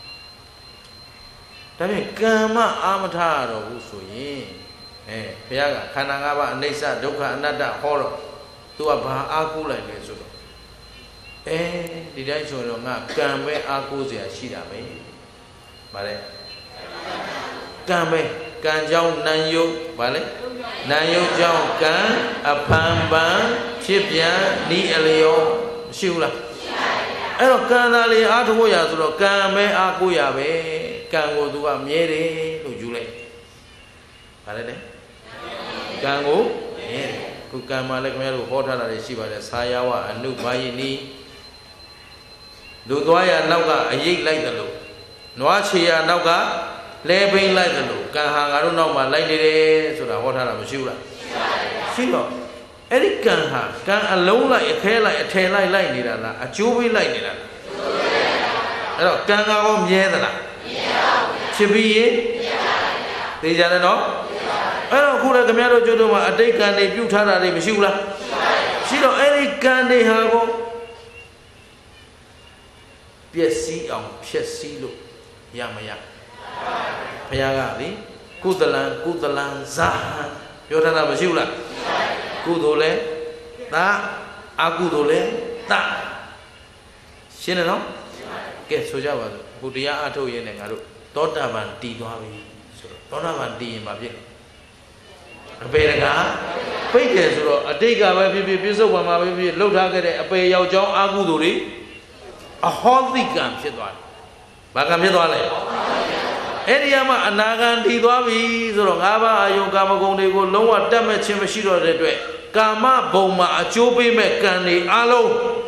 ဒါဖြင့်ကံမအာမထရတော့ဘူးဆိုရင်အဲဘုရားကခန္ဓာ၅ပါးအနိစ္စဒုက္ခအနတ္တဟောတော့သူကဘာအားကိုးလိုက်လဲဆိုတော့အဲဒီတိုင်းဆိုရင်တော့ငါကံပဲအားကိုးเสียရှိတာပဲဗါလဲကံပဲကံကြောင့်နံယုတ်ဗါလဲနံယုတ်ကြောင့်ကံအဖန်ပန်ဖြစ်ပြန်ဤအလျောမရှိဘူးလားအဲ့တော့ကံသာလေအားထုတ်ရဆိုတော့ကံပဲအားကိုးရပဲကံကိုသူကမြဲတယ်လို့ယူလိုက်ဗါလဲတဲ့ကံကိုမြဲတယ်ခုကံမှာလည်းခင်ဗျားတို့ဟောထားတာတွေရှိပါတယ်ဆာယဝအနုဘာယိနီလူသွားရနောက်ကအရိပ်လိုက်တယ်လို့နွားချေရနောက်ကလဲပိန်လိုက်တယ်လို့ကံဟာငါတို့နောက်မှာလိုက်နေတယ်ဆိုတာဟောထားတာမရှိဘူးလားရှိတော့အဲ့ဒီကံဟာကံအလုံးလိုက်အခဲလိုက်အထည်လိုက်လိုက်နေတာလားအကျိုးပေးလိုက်နေတာလားအဲ့တော့ကံကရောမြဲသလားမြဲပါဘူးဖြစ်ပြီးရင်မြဲပါဘူးသိကြတယ်နော်အဲ့တော့ခုလည်းခင်ဗျားတို့ကျွတ်တို့မှာအတိတ်ကံတွေပြုထားတာတွေမရှိဘူးလားရှိတော့အဲ့ဒီကံတွေဟာကိုပျက်စီးအောင်ဖြည့်ဆည်းလို့ရမရဘုရားကလေကုသလံကုသလံဇာပြောထားတာမရှိဘူးလားကုသိုလ်လဲသာအကုသိုလ်လဲသာရှင်းတယ်နော်ကဲဆိုကြပါစို့ဘုရားအထုတ်ရင်းနဲ့ငါတို့သောတာပန်တည်သွားပြီဆိုတော့သောတာပန်တည်ရင်ဘာဖြစ်လဲ Apega, Peke, so a dig of a piece of one, maybe look at a pay your job, Aguduri, a hot gun, said one. Bagamidole. Ediama, Anagan, Tiwabi, Zorongaba, Ayogama Gondego, lower damage, Chimashiro, the way. Kama, Boma, a Chopi, Mekani, Alo.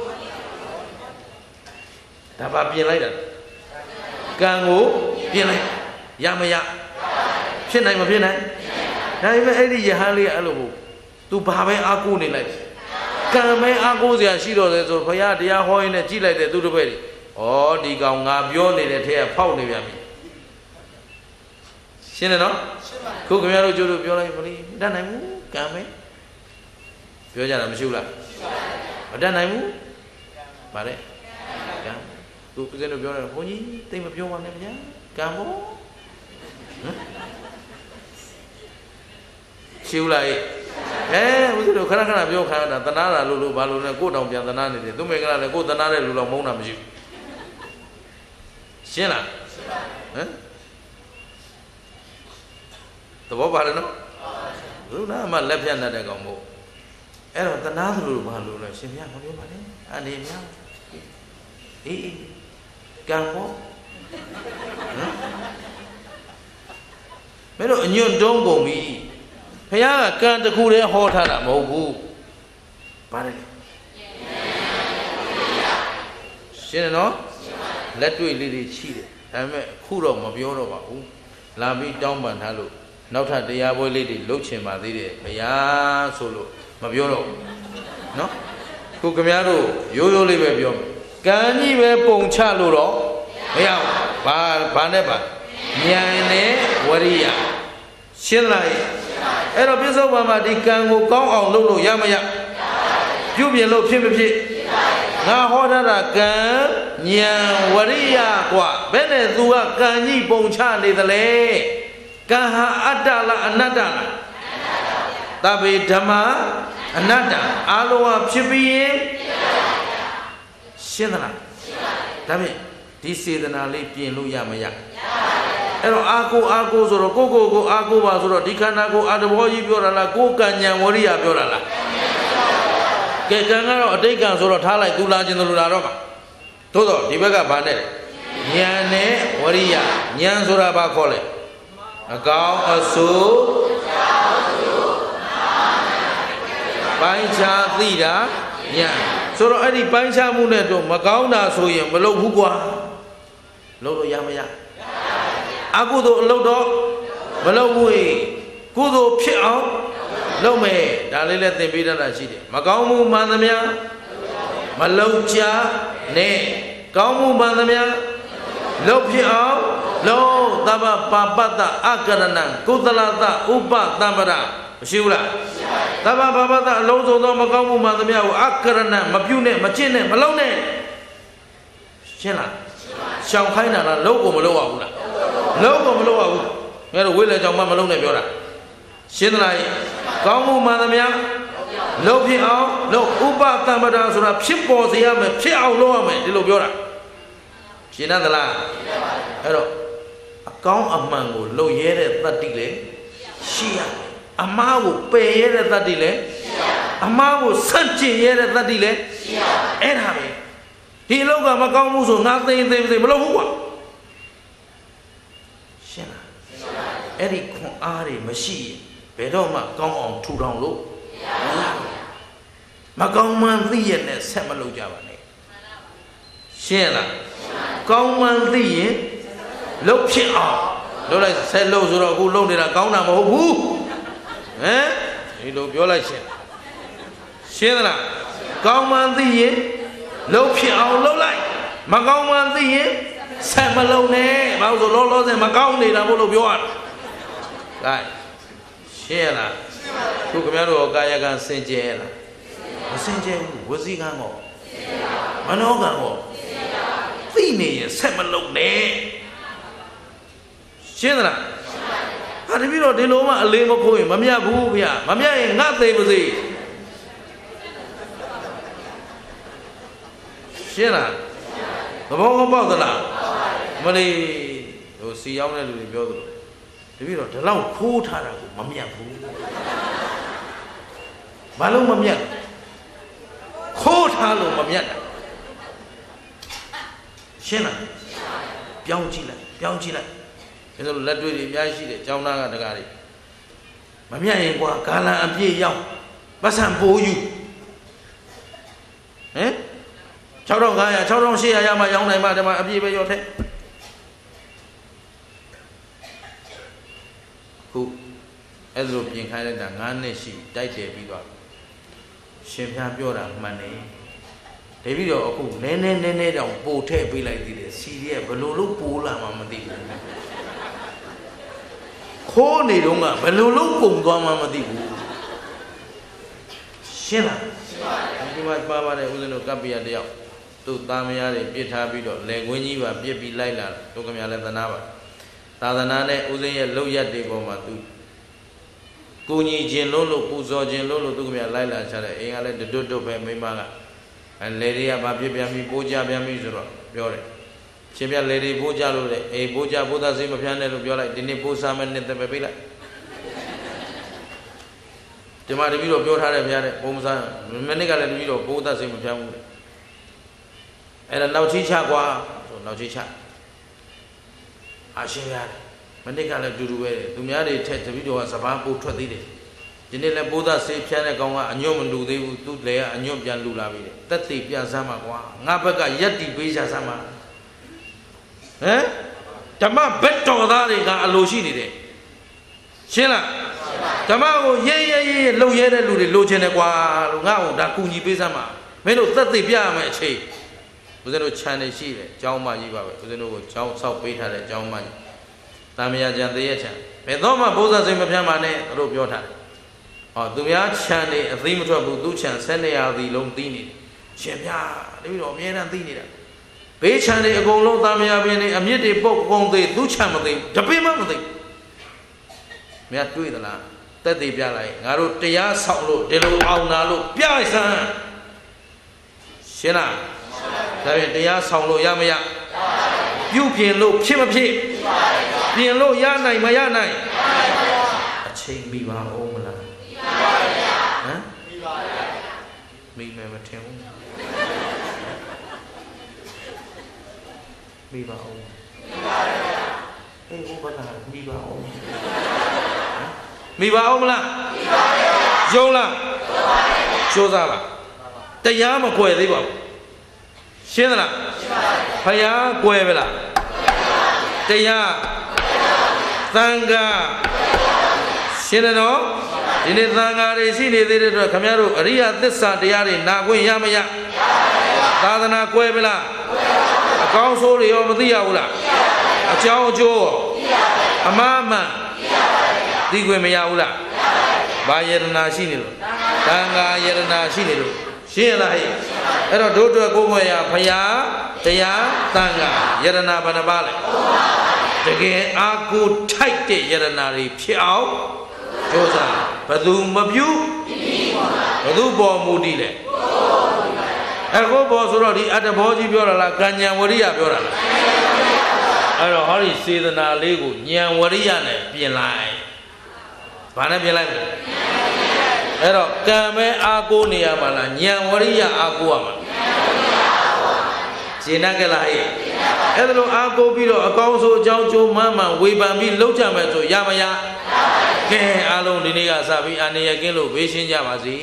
Tapa be like that. Gango, be like Yamaya. Shinai Mapina. Never any Yahali Alo. To Babe Akuni like. Kame Agozia, she does or Paya, the Ahoy and a G like they do the way. Oh, the Ganga, beyond it, a pound of Yami. Shinano? Cook me out of Jolo, then I move, Kame. Yojana Mishula. Then I move. Mare. Tu cứ nói là có gì tìm mà vô anh em nhá cam bố siêu lại eh bây giờ khá khá vô khá là tana là lulu ba lulu này cô đồng tiền tana này thì tôi mình cái là cô tana này lulu lòng mông làm gì xí là tôi bảo bà nó lúc đó mà lép chân là để còn bộ em là tana lulu ba lulu này xem nhá không biết bà đấy anh em nhá ý càng khó mấy độ nhiều đông của mỹ thấy à càng từ khu đấy họ thà là màu bu ba đây xin nó let đuôi đi đi chi đấy tại mẹ khu đó mà biểu đó bảo làm bị đau bản thà luôn nấu thật thì à bôi đi đi lúc chuyện mà đi đi thấy à solo mà biểu đó nó khu cái nhà đó yo yo đi về biểu cái gì về bông cha luôn đó bây giờ bà bà này bà nhà này Waria xin lại em nói biết sao mà mà đi càng ngô con ông lúc lúc ya mà ya chú biển lúc phim phim ngã hoa ra là cái nhà Waria quả bên này dù à cái gì bông cha này thế này cái ha Adala Anada ta bị Dhamma Anada alo phim phim xin là ta bị đi xe đàn ali biển lũ ya mà ya em nói aku aku rồi cô cô cô aku mà rồi đi khăn aku ada bao nhiêu biểu là cô cả nhà Waria biểu là cái cái ngã đó đây càng rồi thà lại tu la trên tu la đó mà thôi rồi đi bây giờ bạn này nhà này Waria nhà rồi là ba con này cao asu bánh cha gì đó nhà rồi đó đi bánh cha mua này rồi mà cao na số tiền mà lâu hú qua lâu rồi ya mà ya aku tu lâu đó mà lâu vui cô tu phía áo lâu mày đã lấy lên tiền bị đó là gì đấy mà cao mua mà làm ya mà lâu cha nè cao mua mà làm ya lâu phía áo lâu ta ba ba ba ta akarana kutalata upa tamara siêu là ta ba ba ba ta lâu rồi đó mà cao mua mà làm ya akarana mà piu nè mà trên nè mà lâu nè trên là sao khai nào là lâu của mà lâu à cũng là lâu của mà lâu à cũng nghe được quên lại trong mà lâu này biểu là xin lại cao mu mà làm ya lâu phía áo lâu upa tamada số là phép bỏ gì à mà phép áo lâu à mày đi lâu biểu là xin anh là nghe được cao âm mà ngủ lâu dễ để ta đi lấy xia âm mà ngủ bê dễ để ta đi lấy âm mà ngủ sân chỉ dễ để ta đi lấy em hả mày thì lâu cả mà cao mu số ngã tên tên tên mà lâu hú à xin à em đi con ai mà xì bé đó mà cao ông thu đồng lúc mà cao man gì này sẽ mà lâu chả vậy xin à cao man gì lâu phía à lâu này sẽ lâu rồi đó lâu này là cao nào mà hú hú eh thì lâu biểu lại xin xin là cao man gì lâu phía à lâu lại mà cao man gì sẽ mà lâu nè bao giờ lâu lâu rồi mà cao này là một lâu biểu à đây xe là tôi cảm thấy rồi cái cái sen chè là sen chè có gì ngang ngõ mà nó ngang ngõ tí này sẽ mà lâu nè xe là à thì biết rồi đến lúc mà lên một khối mà mía bù bia mà mía ngã tê cái gì xe là nó bao không bao giờ là mà đi rồi xì áo này rồi biểu rồi တပည့်တော်ဒီလောက်ခိုးထားတာကိုမမြတ်ဘူးဘာလို့မမြတ်ခိုးထားလို့မမြတ်တာရှင်းလားပြောင်းကြည့်လိုက်ပြောင်းကြည့်လိုက်ဒါဆိုလက်တွေ့တွေအများကြီးရှိတယ်ကျောင်းသားကတကားတွေမမြတ်ရင်ကွာဂါလံအပြည့်ရောက်ပတ်စံပိုးယူဟမ်၆ထောင်၅ရာ၆ထောင်၈ရာရမှရောင်းနိုင်မှဒီမှာအပြည့်ပဲရောထဲခုအဲ့လိုပြင်ခိုင်းလိုက်တာ၅နှစ်ရှိတိုက်တယ်ပြီးတော့ရှင်ဖျားပြောတာမှန်တယ်တပည့်တော်အခုနည်းနည်းနည်းနည်းတောင်ပို့ထည့်ပေးလိုက်သေးတယ်စီရီကဘလို့လို့ပိုးလာမှမသိဘူးခိုးနေတော့ကဘလို့လို့ပုံသွားမှမသိဘူးရှင်းလားရှင်းပါတယ်ဒီမှာပါပါတယ်ဦးဇင်းတို့ကပ္ပိယတယောက်သူ့သားမယားတွေပြစ်ထားပြီးတော့လေခွင်းကြီးပါပြစ်ပြီးလိုက်လာတို့ကမြလည်းသနာပါသာသနာနဲ့ဦးဇင်းရဲ့လောက်ရက်တွေပေါ်မှာသူကိုညီခြင်းလို့လို့ပူဇော်ခြင်းလို့လို့သူကမြလိုက်လာချတယ်အိမ်ကလည်းတွတ်တွတ်ပဲမိမကအဲလေတွေကဘာပြစ်ပြန်ပြီးပိုးကြပြန်ပြီးဆိုတော့ပြောတယ်ရှင်ပြလေတွေပိုးကြလို့တဲ့အေးပိုးကြဘုရားစိတ်မဖြန်းနဲ့လို့ပြောလိုက်ဒီနေ့ပိုးစားမယ်နဲ့တပည့်ပေးလိုက်ဒီမှာတပည့်တော်ပြောထားတယ်ဗျာတဲ့ဘုံမစားမနေ့ကလည်းတပည့်တော်ဘုရားစိတ်မဖြန်းဘူးတဲ့အဲ့ဒါနောက်ချီချကွာဆိုနောက်ချီချအရှင်ရတယ်မနေ့ကလည်းတူတူပဲသူများတွေထက်တပည့်တော်ကစပားပို့ထွက်သေးတယ်ဒီနေ့လည်းဘုရားစိတ်ဖြန်းတဲ့ကောင်ကအညွန့်မလူသေးဘူးသူလည်းကအညွန့်ပြန်လူလာပြီတဲ့တက်သိပြန်စမ်းမှာကွာငါဘက်ကရက်တီပေးချစမ်းမှာဟမ်ဓမ္မဘက်တော်သားတွေကအလိုရှိနေတယ်ရှင်းလားဓမ္မကိုရဲရဲရဲလှုပ်ရဲတဲ့လူတွေလိုချင်တယ်ကွာလို့ငါ့ကိုဒါကူညီပေးစမ်းမှာမင်းတို့သက်သေပြရမယ်အချိန်ဦးဇင်းတို့ခြံနေရှိတယ်ကျောင်းမကြီးပါပဲဦးဇင်းတို့ကိုကျောင်းဆောက်ပေးထားတဲ့ကျောင်းမကြီးတာမယာကျန်တရက်ခြံဘယ်တော့မှဘုရားစိတ်မဖြန်းပါနဲ့တို့ပြောထားတယ်ဟောသူများခြံနေအသိမထွက်ဘူးသူခြံဆက်နေရသည်လုံးသိနေတယ်ရှင်ဗျာတပည့်တော်အမြဲတမ်းသိနေတာဘေးခြံတွေအကုန်လုံးသားမယားပြင်းနေအမြင့်တွေပုတ်ကုန်သေးသူခြံမသိတပင်းမမသိမြတ်တွေ့သလားတက်သေးပြလိုက်ငါတို့တရားဆောင်လို့ဒီလိုအောင်နာလို့ပြလိုက်စမ်းရှင်းလားဒါဖြင့်တရားဆောင်လို့ရမရပြုပြင်လို့ဖြစ်မဖြစ်ပြင်လို့ရနိုင်မရနိုင်အချိန်မိပါဦးမလားမိပါဗျာဟမ်မိပါဗျာမိမယ်မထင်ဘူးမိပါအောင်မိပါဗျာအေးဘုရားမိပါအောင်မိပါအောင်မလားမိပါဗျာယုံလားယုံပါဗျာကြိုးစားပါတရားမကွယ်သေးပါဘူးရှင်းသလားရှင်းပါဗျာဖယားကွယ်ပဲလားတရားသံဃာရှင်းတယ်နော်ဒီနေ့သံဃာတွေရှိနေသေးတဲ့အတွက်ခင်ဗျားတို့အရိယသစ္စာတရားတွေနာခွင့်ရမရသာသနာကွယ်ပဲလားအကောင်းဆိုးတွေရောမသိရဘူးလားအကြောင်းအကျိုးအမှားမှန်သိခွင့်မရဘူးလားဘာယတနာရှိနေလို့သံဃာယတနာရှိနေလို့ရှင်းလားဟဲ့အဲ့တော့တို့အတွက်ကိုယ်မွေရဖယားတရားသံဃာယတနာဘယ်နှပါလဲတကယ်အာကိုထိုက်တဲ့ယတနာတွေဖြစ်အောင်ကြိုးစားဘယ်သူမပြုဘယ်သူပေါ်မူတည်လဲအခုပေါ်ဆိုတော့ဒီအတ္တဘောကြီးပြောတာလားကဉ္ဉံဝရိယပြောတာလားအဲ့တော့ဟောဒီစေတနာလေးကိုဉာဏ်ဝရိယနဲ့ပြင်လိုက်ဘာနဲ့ပြင်လိုက်လဲအဲ့တော့ကံပဲအာကိုနေရမှာလားဉာဏ်ဝရိယအာကိုရမှာရှင်းတတ်ကြလားဟဲ့အဲ့ဒါလို့အာကိုပြီးတော့အကောင်းဆုံးအကြောင်းကျိုးမှန်မှန်ဝေဖန်ပြီးလောက်ကြမယ်ဆိုရမရကဲအားလုံးဒီနေ့ကစပြီးအာနေရကင်းလို့ဘေးရှင်းကြပါစေ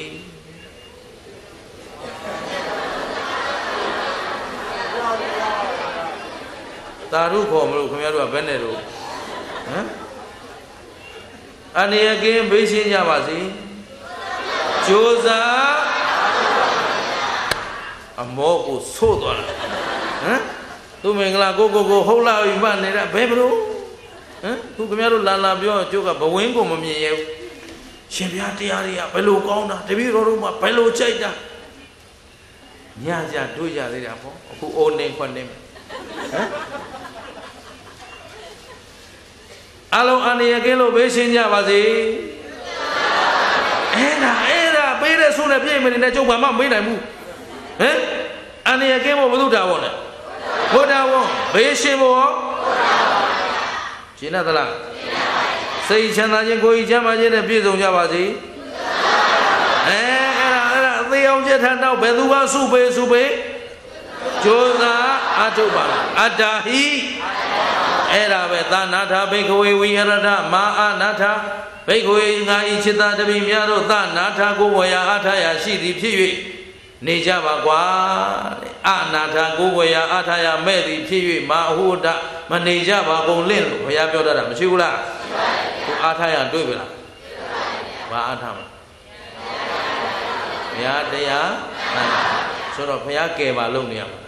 သာဓုခေါ်မလို့ခင်ဗျားတို့ကဘယ်နဲ့တော့ဟမ်အနေအကင်းဘေးရှင်းကြပါစေကြိုးစားအမောကိုဆိုးသွားတာဟမ်သူမင်္ဂလာကိုကိုကိုဟုတ်လာပြီမှနေတာဘယ်ဘလို့ဟမ်သူခင်ဗျားတို့လာလာပြောကျိုးကဘဝင်းကိုမမြင်ရဘူးရှင်ဘုရားတရားတွေကဘယ်လိုကောင်းတာတပည့်တော်တို့မှဘယ်လိုကြိုက်တာညကြတို့ကြသေးတာပေါ့အခုအိုးနေခွနေဟမ်အလုံးအနေရကင်းလို့ဘေးရှင်းကြပါစေအဲ့ဒါအဲ့ဒါပေးတဲ့ဆိုးနဲ့ပြည့်မနေတဲ့ကျုပ်ဘာမှမေးနိုင်ဘူးဟမ်အနေရကင်းဖို့ဘုဒ္ဓဘောနဲ့ဘုဒ္ဓဘောဘေးရှင်းဖို့ရှင်းသလားစိတ်ချမ်းသာခြင်းကိုယ်ချမ်းသာခြင်းနဲ့ပြည့်စုံကြပါစေအဲအဲ့ဒါအဲ့ဒါသေအောင်ချက်ထနောက်ဘယ်သူကစုပေးစုပေးကြိုးစားအထုပ်ပါအတ္တဟိအဲ့ဒါပဲသာနာထဘိက္ခဝေဝိဟရထမာအနာထဘိက္ခဝေငါဤจิตတပိများတို့သာနာထကိုဝေယအာထရာရှိသည်ဖြစ်၍နေကြပါကွာအနာထကိုဝေယအာထရာမဲ့သည်ဖြစ်၍မာအဟုဒမနေကြပါကုန်လင့်လို့ဘုရားပြောတတ်တာမရှိဘူးလားကိုအာထရာတွေ့ပြီလားဘာအာထမလဲဘုရားတရားဆိုတော့ဘုရားကယ်ပါလို့နေရမှာ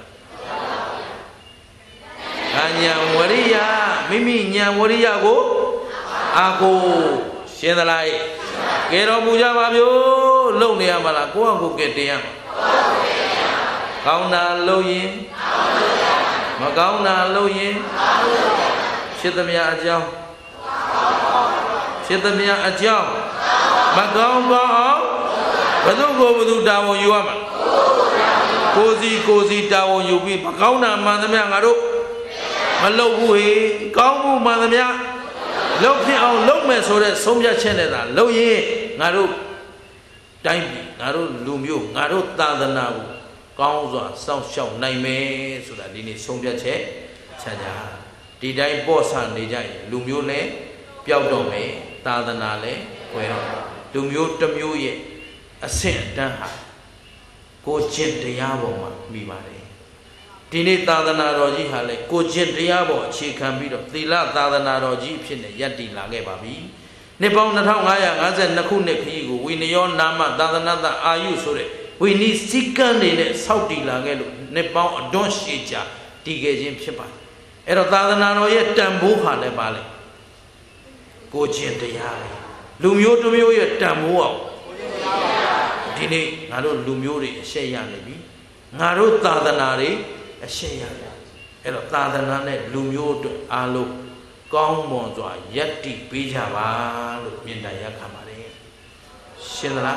လားဉာဏ်ဝရိယမိမိဉာဏ်ဝရိယကိုအာကိုရှင်းသလားကယ်တော်မူကြပါဗျို့လုံနေရမှာလားကိုယ့်အကိုကယ်တင်ရမှာကောင်းတာလုပ်ရင်မကောင်းတာလုပ်ရင်ဖြစ်သမျှအကြောင်းဖြစ်သမျှအကြောင်းမကောင်းကောင်းအောင်ဘယ်သူကိုဘယ်သူတာဝန်ယူရမှာကိုစီကိုစီတာဝန်ယူပြီးမကောင်းတာမှန်သမျှငါတို့မလုပ်ဘူးဟေကောင်းမှုမှန်သမျှလုပ်ဖြစ်အောင်လုပ်မယ်ဆိုတဲ့ဆုံးဖြတ်ချက်နဲ့သာလုပ်ရင်ငါတို့တိုင်းပြည်ငါတို့လူမျိုးငါတို့သာသနာကိုကောင်းစွာစောင့်ရှောက်နိုင်မယ်ဆိုတာဒီနေ့ဆုံးဖြတ်ချက်ချကြဒီတိုင်းပေါ့ဆနေကြရင်လူမျိုးလည်းပျောက်တော့မယ်သာသနာလည်းဝယ်တော့လူမျိုးတစ်မျိုးရဲ့အဆင့်အတန်းဟာကိုကျင့်တရားပေါ်မှာမိပါတယ်ဒီနေ့သာသနာတော်ကြီးဟာလေကိုကျင့်တရားပေါ်အခြေခံပြီးတော့သီလသာသနာတော်ကြီးအဖြစ်နဲ့ယက်တည်လာခဲ့ပါပြီနှစ်ပေါင်းနှစ်ထောင်ငါးရာငါးဆယ်နှစ်ခုနှစ်ခရီးကိုဝိနယောနာမသာသနာတအာယုဆိုတဲ့ဝိနည်းစည်းကမ်းတွေနဲ့ဆောက်တည်လာခဲ့လို့နှစ်ပေါင်းအတွန်းရှည်ကြာတည်ခဲ့ခြင်းဖြစ်ပါတယ်အဲ့တော့သာသနာတော်ရဲ့တန်ဖိုးဟာလည်းပါလေကိုကျင့်တရားလေလူမျိုးတစ်မျိုးရဲ့တန်ဖိုးအောင်ဒီနေ့ငါတို့လူမျိုးတွေအရှက်ရနေပြီငါတို့သာသနာတွေအရှက်ရတယ်အဲ့တော့သာသနာနဲ့လူမျိုးတို့အားလုံးကောင်းမွန်စွာယက်တည်ပေးကြပါလို့မြင်တာရက်ခံပါတယ်ရှင်းသလား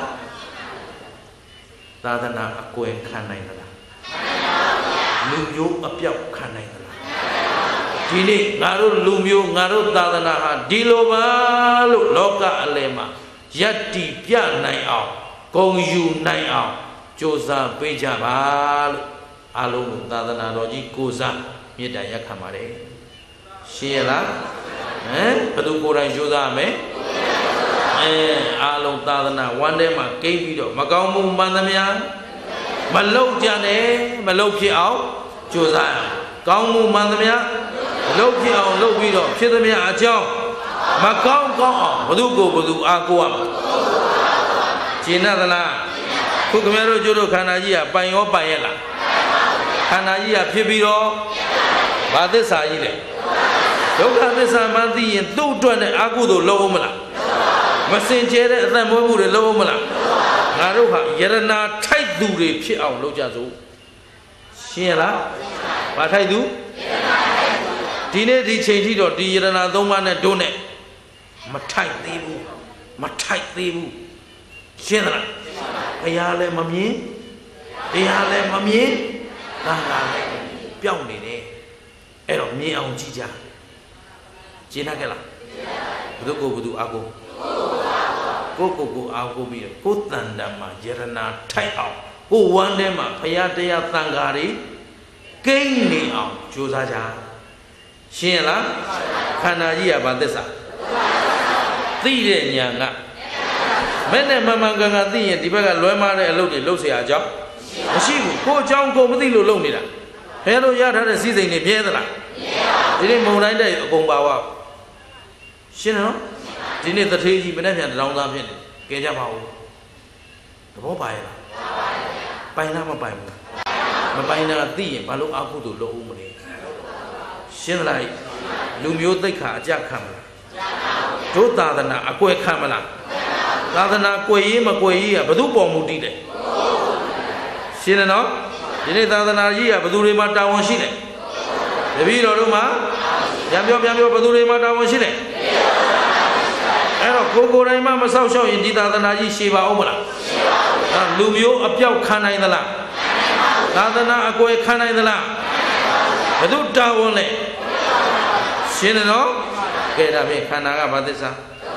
သာသနာအကွယ်ခံနိုင်သလားလူမျိုးအပြောက်ခံနိုင်သလားဒီနေ့ငါတို့လူမျိုးငါတို့သာသနာဟာဒီလိုပါလို့လောကအလယ်မှာယက်တည်ပြနိုင်အောင်ဂုဏ်ယူနိုင်အောင်ကြိုးစားပေးကြပါလို့အားလုံးကိုသာသနာတော်ကြီးကိုစားမေတ္တာရက်ခံပါတယ်ရှင်းရလားဟမ်ဘယ်သူကိုယ်တိုင်ကြိုးစားမယ်အဲအားလုံးသာသနာဝမ်းထဲမှာကိန်းပြီးတော့မကောင်းမှုမှန်သမျှမလုပ်ကြနဲ့မလုပ်ဖြစ်အောင်ကြိုးစားရအောင်ကောင်းမှုမှန်သမျှမလုပ်ဖြစ်အောင်လုပ်ပြီးတော့ဖြစ်သမျှအကြောင်းမကောင်းကောင်းအောင်ဘယ်သူကိုဘယ်သူအားကိုးရမှာရှင်းသလားခုခင်ဗျားတို့ကျိုးတို့ခန္ဓာကြီးကပိုင်ရောပိုင်ရဲ့လားခန္ဓာကြီးကဖြစ်ပြီးတော့ဘာသစ္စာကြီးလဲဒုက္ခသစ္စာမှသိရင်သူ့အတွက်နဲ့အာကုသို့လုံးအောင်မလားမစင်ကြဲတဲ့အသက်မွေးမှုတွေလုံးအောင်မလားငါတို့ဟာယရနာထိုက်သူတွေဖြစ်အောင်လုပ်ကြစို့ရှင်းရလားဘာထိုက်သူဒီနေ့ဒီချိန်ထိတော့ဒီယရနာသုံးပါးနဲ့တို့နဲ့မထိုက်သေးဘူးမထိုက်သေးဘူးရှင်းသလားဘုရားလည်းမမြင်တရားလည်းမမြင်သာသာလည်းပျောက်နေတယ်အဲ့တော့မြင်အောင်ကြည့်ကြရှင်းနိုင်ကြလားဘုသူကိုဘုသူအာကိုကိုကိုကိုအာကိုပြီးကိုတန်တမှာယရနာထိုက်အောင်ကိုဝမ်းထဲမှာဘုရားတရားသံဃာတွေကိန်းနေအောင်ကြိုးစားကြရှင်းလားခန္ဓာကြီးကဘာသစ္စာသိတဲ့ဉာဏ်ကမဲ့နဲ့မမှန်ကန်ကန်သိရင်ဒီဘက်ကလွဲမားတဲ့အလုပ်တွေလုပ်เสียအကြောင်းမရှိဘူးကိုအကြောင်းကိုမသိလို့လုပ်နေတာဘယ်လိုရထားတဲ့စီးစိမ်တွေမြဲသလားဒီနေ့မုံတိုင်းတဲ့အကုန်ပါဝရှင်းနော်ဒီနေ့တထေးကြီးမနေ့ပြန်တောင်းသားဖြစ်နေကဲကြပါဦးသဘောပါရဲ့လားပိုင်လားမပိုင်ဘူးမပိုင်တာသိရင်ဘာလို့အာဟုတုလုပ်ဦးမလဲရှင်းလိုက်လူမျိုးသိက္ခာအကြခံမလားတို့သာသနာအကွယ်ခံမလားသာသနာကွယ်ရေးမကွယ်ရေးကဘယ်သူပေါ်မူတည်တယ်ရှင်းတယ်နော်ဒီနေ့သာသနာကြီးကဘယ်သူတွေမှာတာဝန်ရှိလဲတပည့်တော်တို့မှာပြန်ပြောပြန်ပြောဘယ်သူတွေမှာတာဝန်ရှိလဲအဲ့တော့ကိုကိုယ်တိုင်မှမဆောက်ရှောက်ရင်ဒီသာသနာကြီးရှည်ပါအောင်မလားရှည်ပါဘူးအဲ့လူမျိုးအပြောက်ခံနိုင်သလားသာသနာအကွယ်ခံနိုင်သလားဘယ်သူတာဝန်လဲရှင်းတယ်နော်ကဲဒါဖြင့်ခန္ဓာကဘာသစ္စာ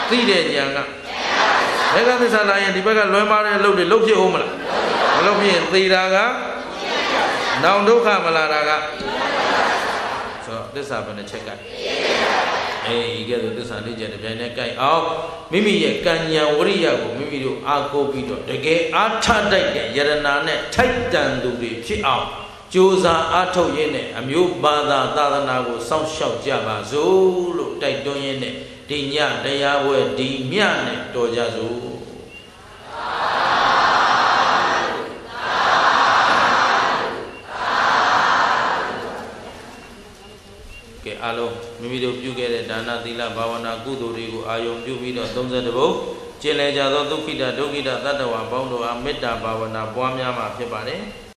သိတဲ့ဉာဏ်ကဘယ်ကသစ္စာလာရင်ဒီဘက်ကလွဲမှားတဲ့အလုပ်တွေလုပ်ဖြစ်အောင်မလားမလုပ်ဖြစ်ရင်သေတာကနောင်ဒုက္ခမလာတာကဆိုတော့သစ္စာဘယ်နှချက်ကအေးဒီကဲဆိုသစ္စာလေးချက်တစ်ပြိုင်တည်းကြိုက်အောင်မိမိရဲ့ကံဉာဏ်ဝရိယကိုမိမိတို့အားကိုးပြီးတော့တကယ်အားထတိုက်တဲ့ယရနာနဲ့ထိုက်တန်သူတွေဖြစ်အောင်ကြိုးစားအားထုတ်ရင်းနဲ့အမျိုးဘာသာသာသနာကိုစောင့်ရှောက်ကြပါစို့လို့တိုက်တွန်းရင်းနဲ့ဒီညတရားပွဲဒီမြနဲ့တော်ကြစို့ကဲအားလုံးမိမိတို့ပြုခဲ့တဲ့ဒါနသီလဘာဝနာကုသိုလ်တွေကိုအာယုံပြုပြီးတော့သုံးဆယ်တဘုတ်ကျင့်လည်ကြသောဒုက္ခိတဒုက္ခိတသတ္တဝါပေါင်းတို့အားမေတ္တာဘာဝနာပွားများမှာဖြစ်ပါတယ်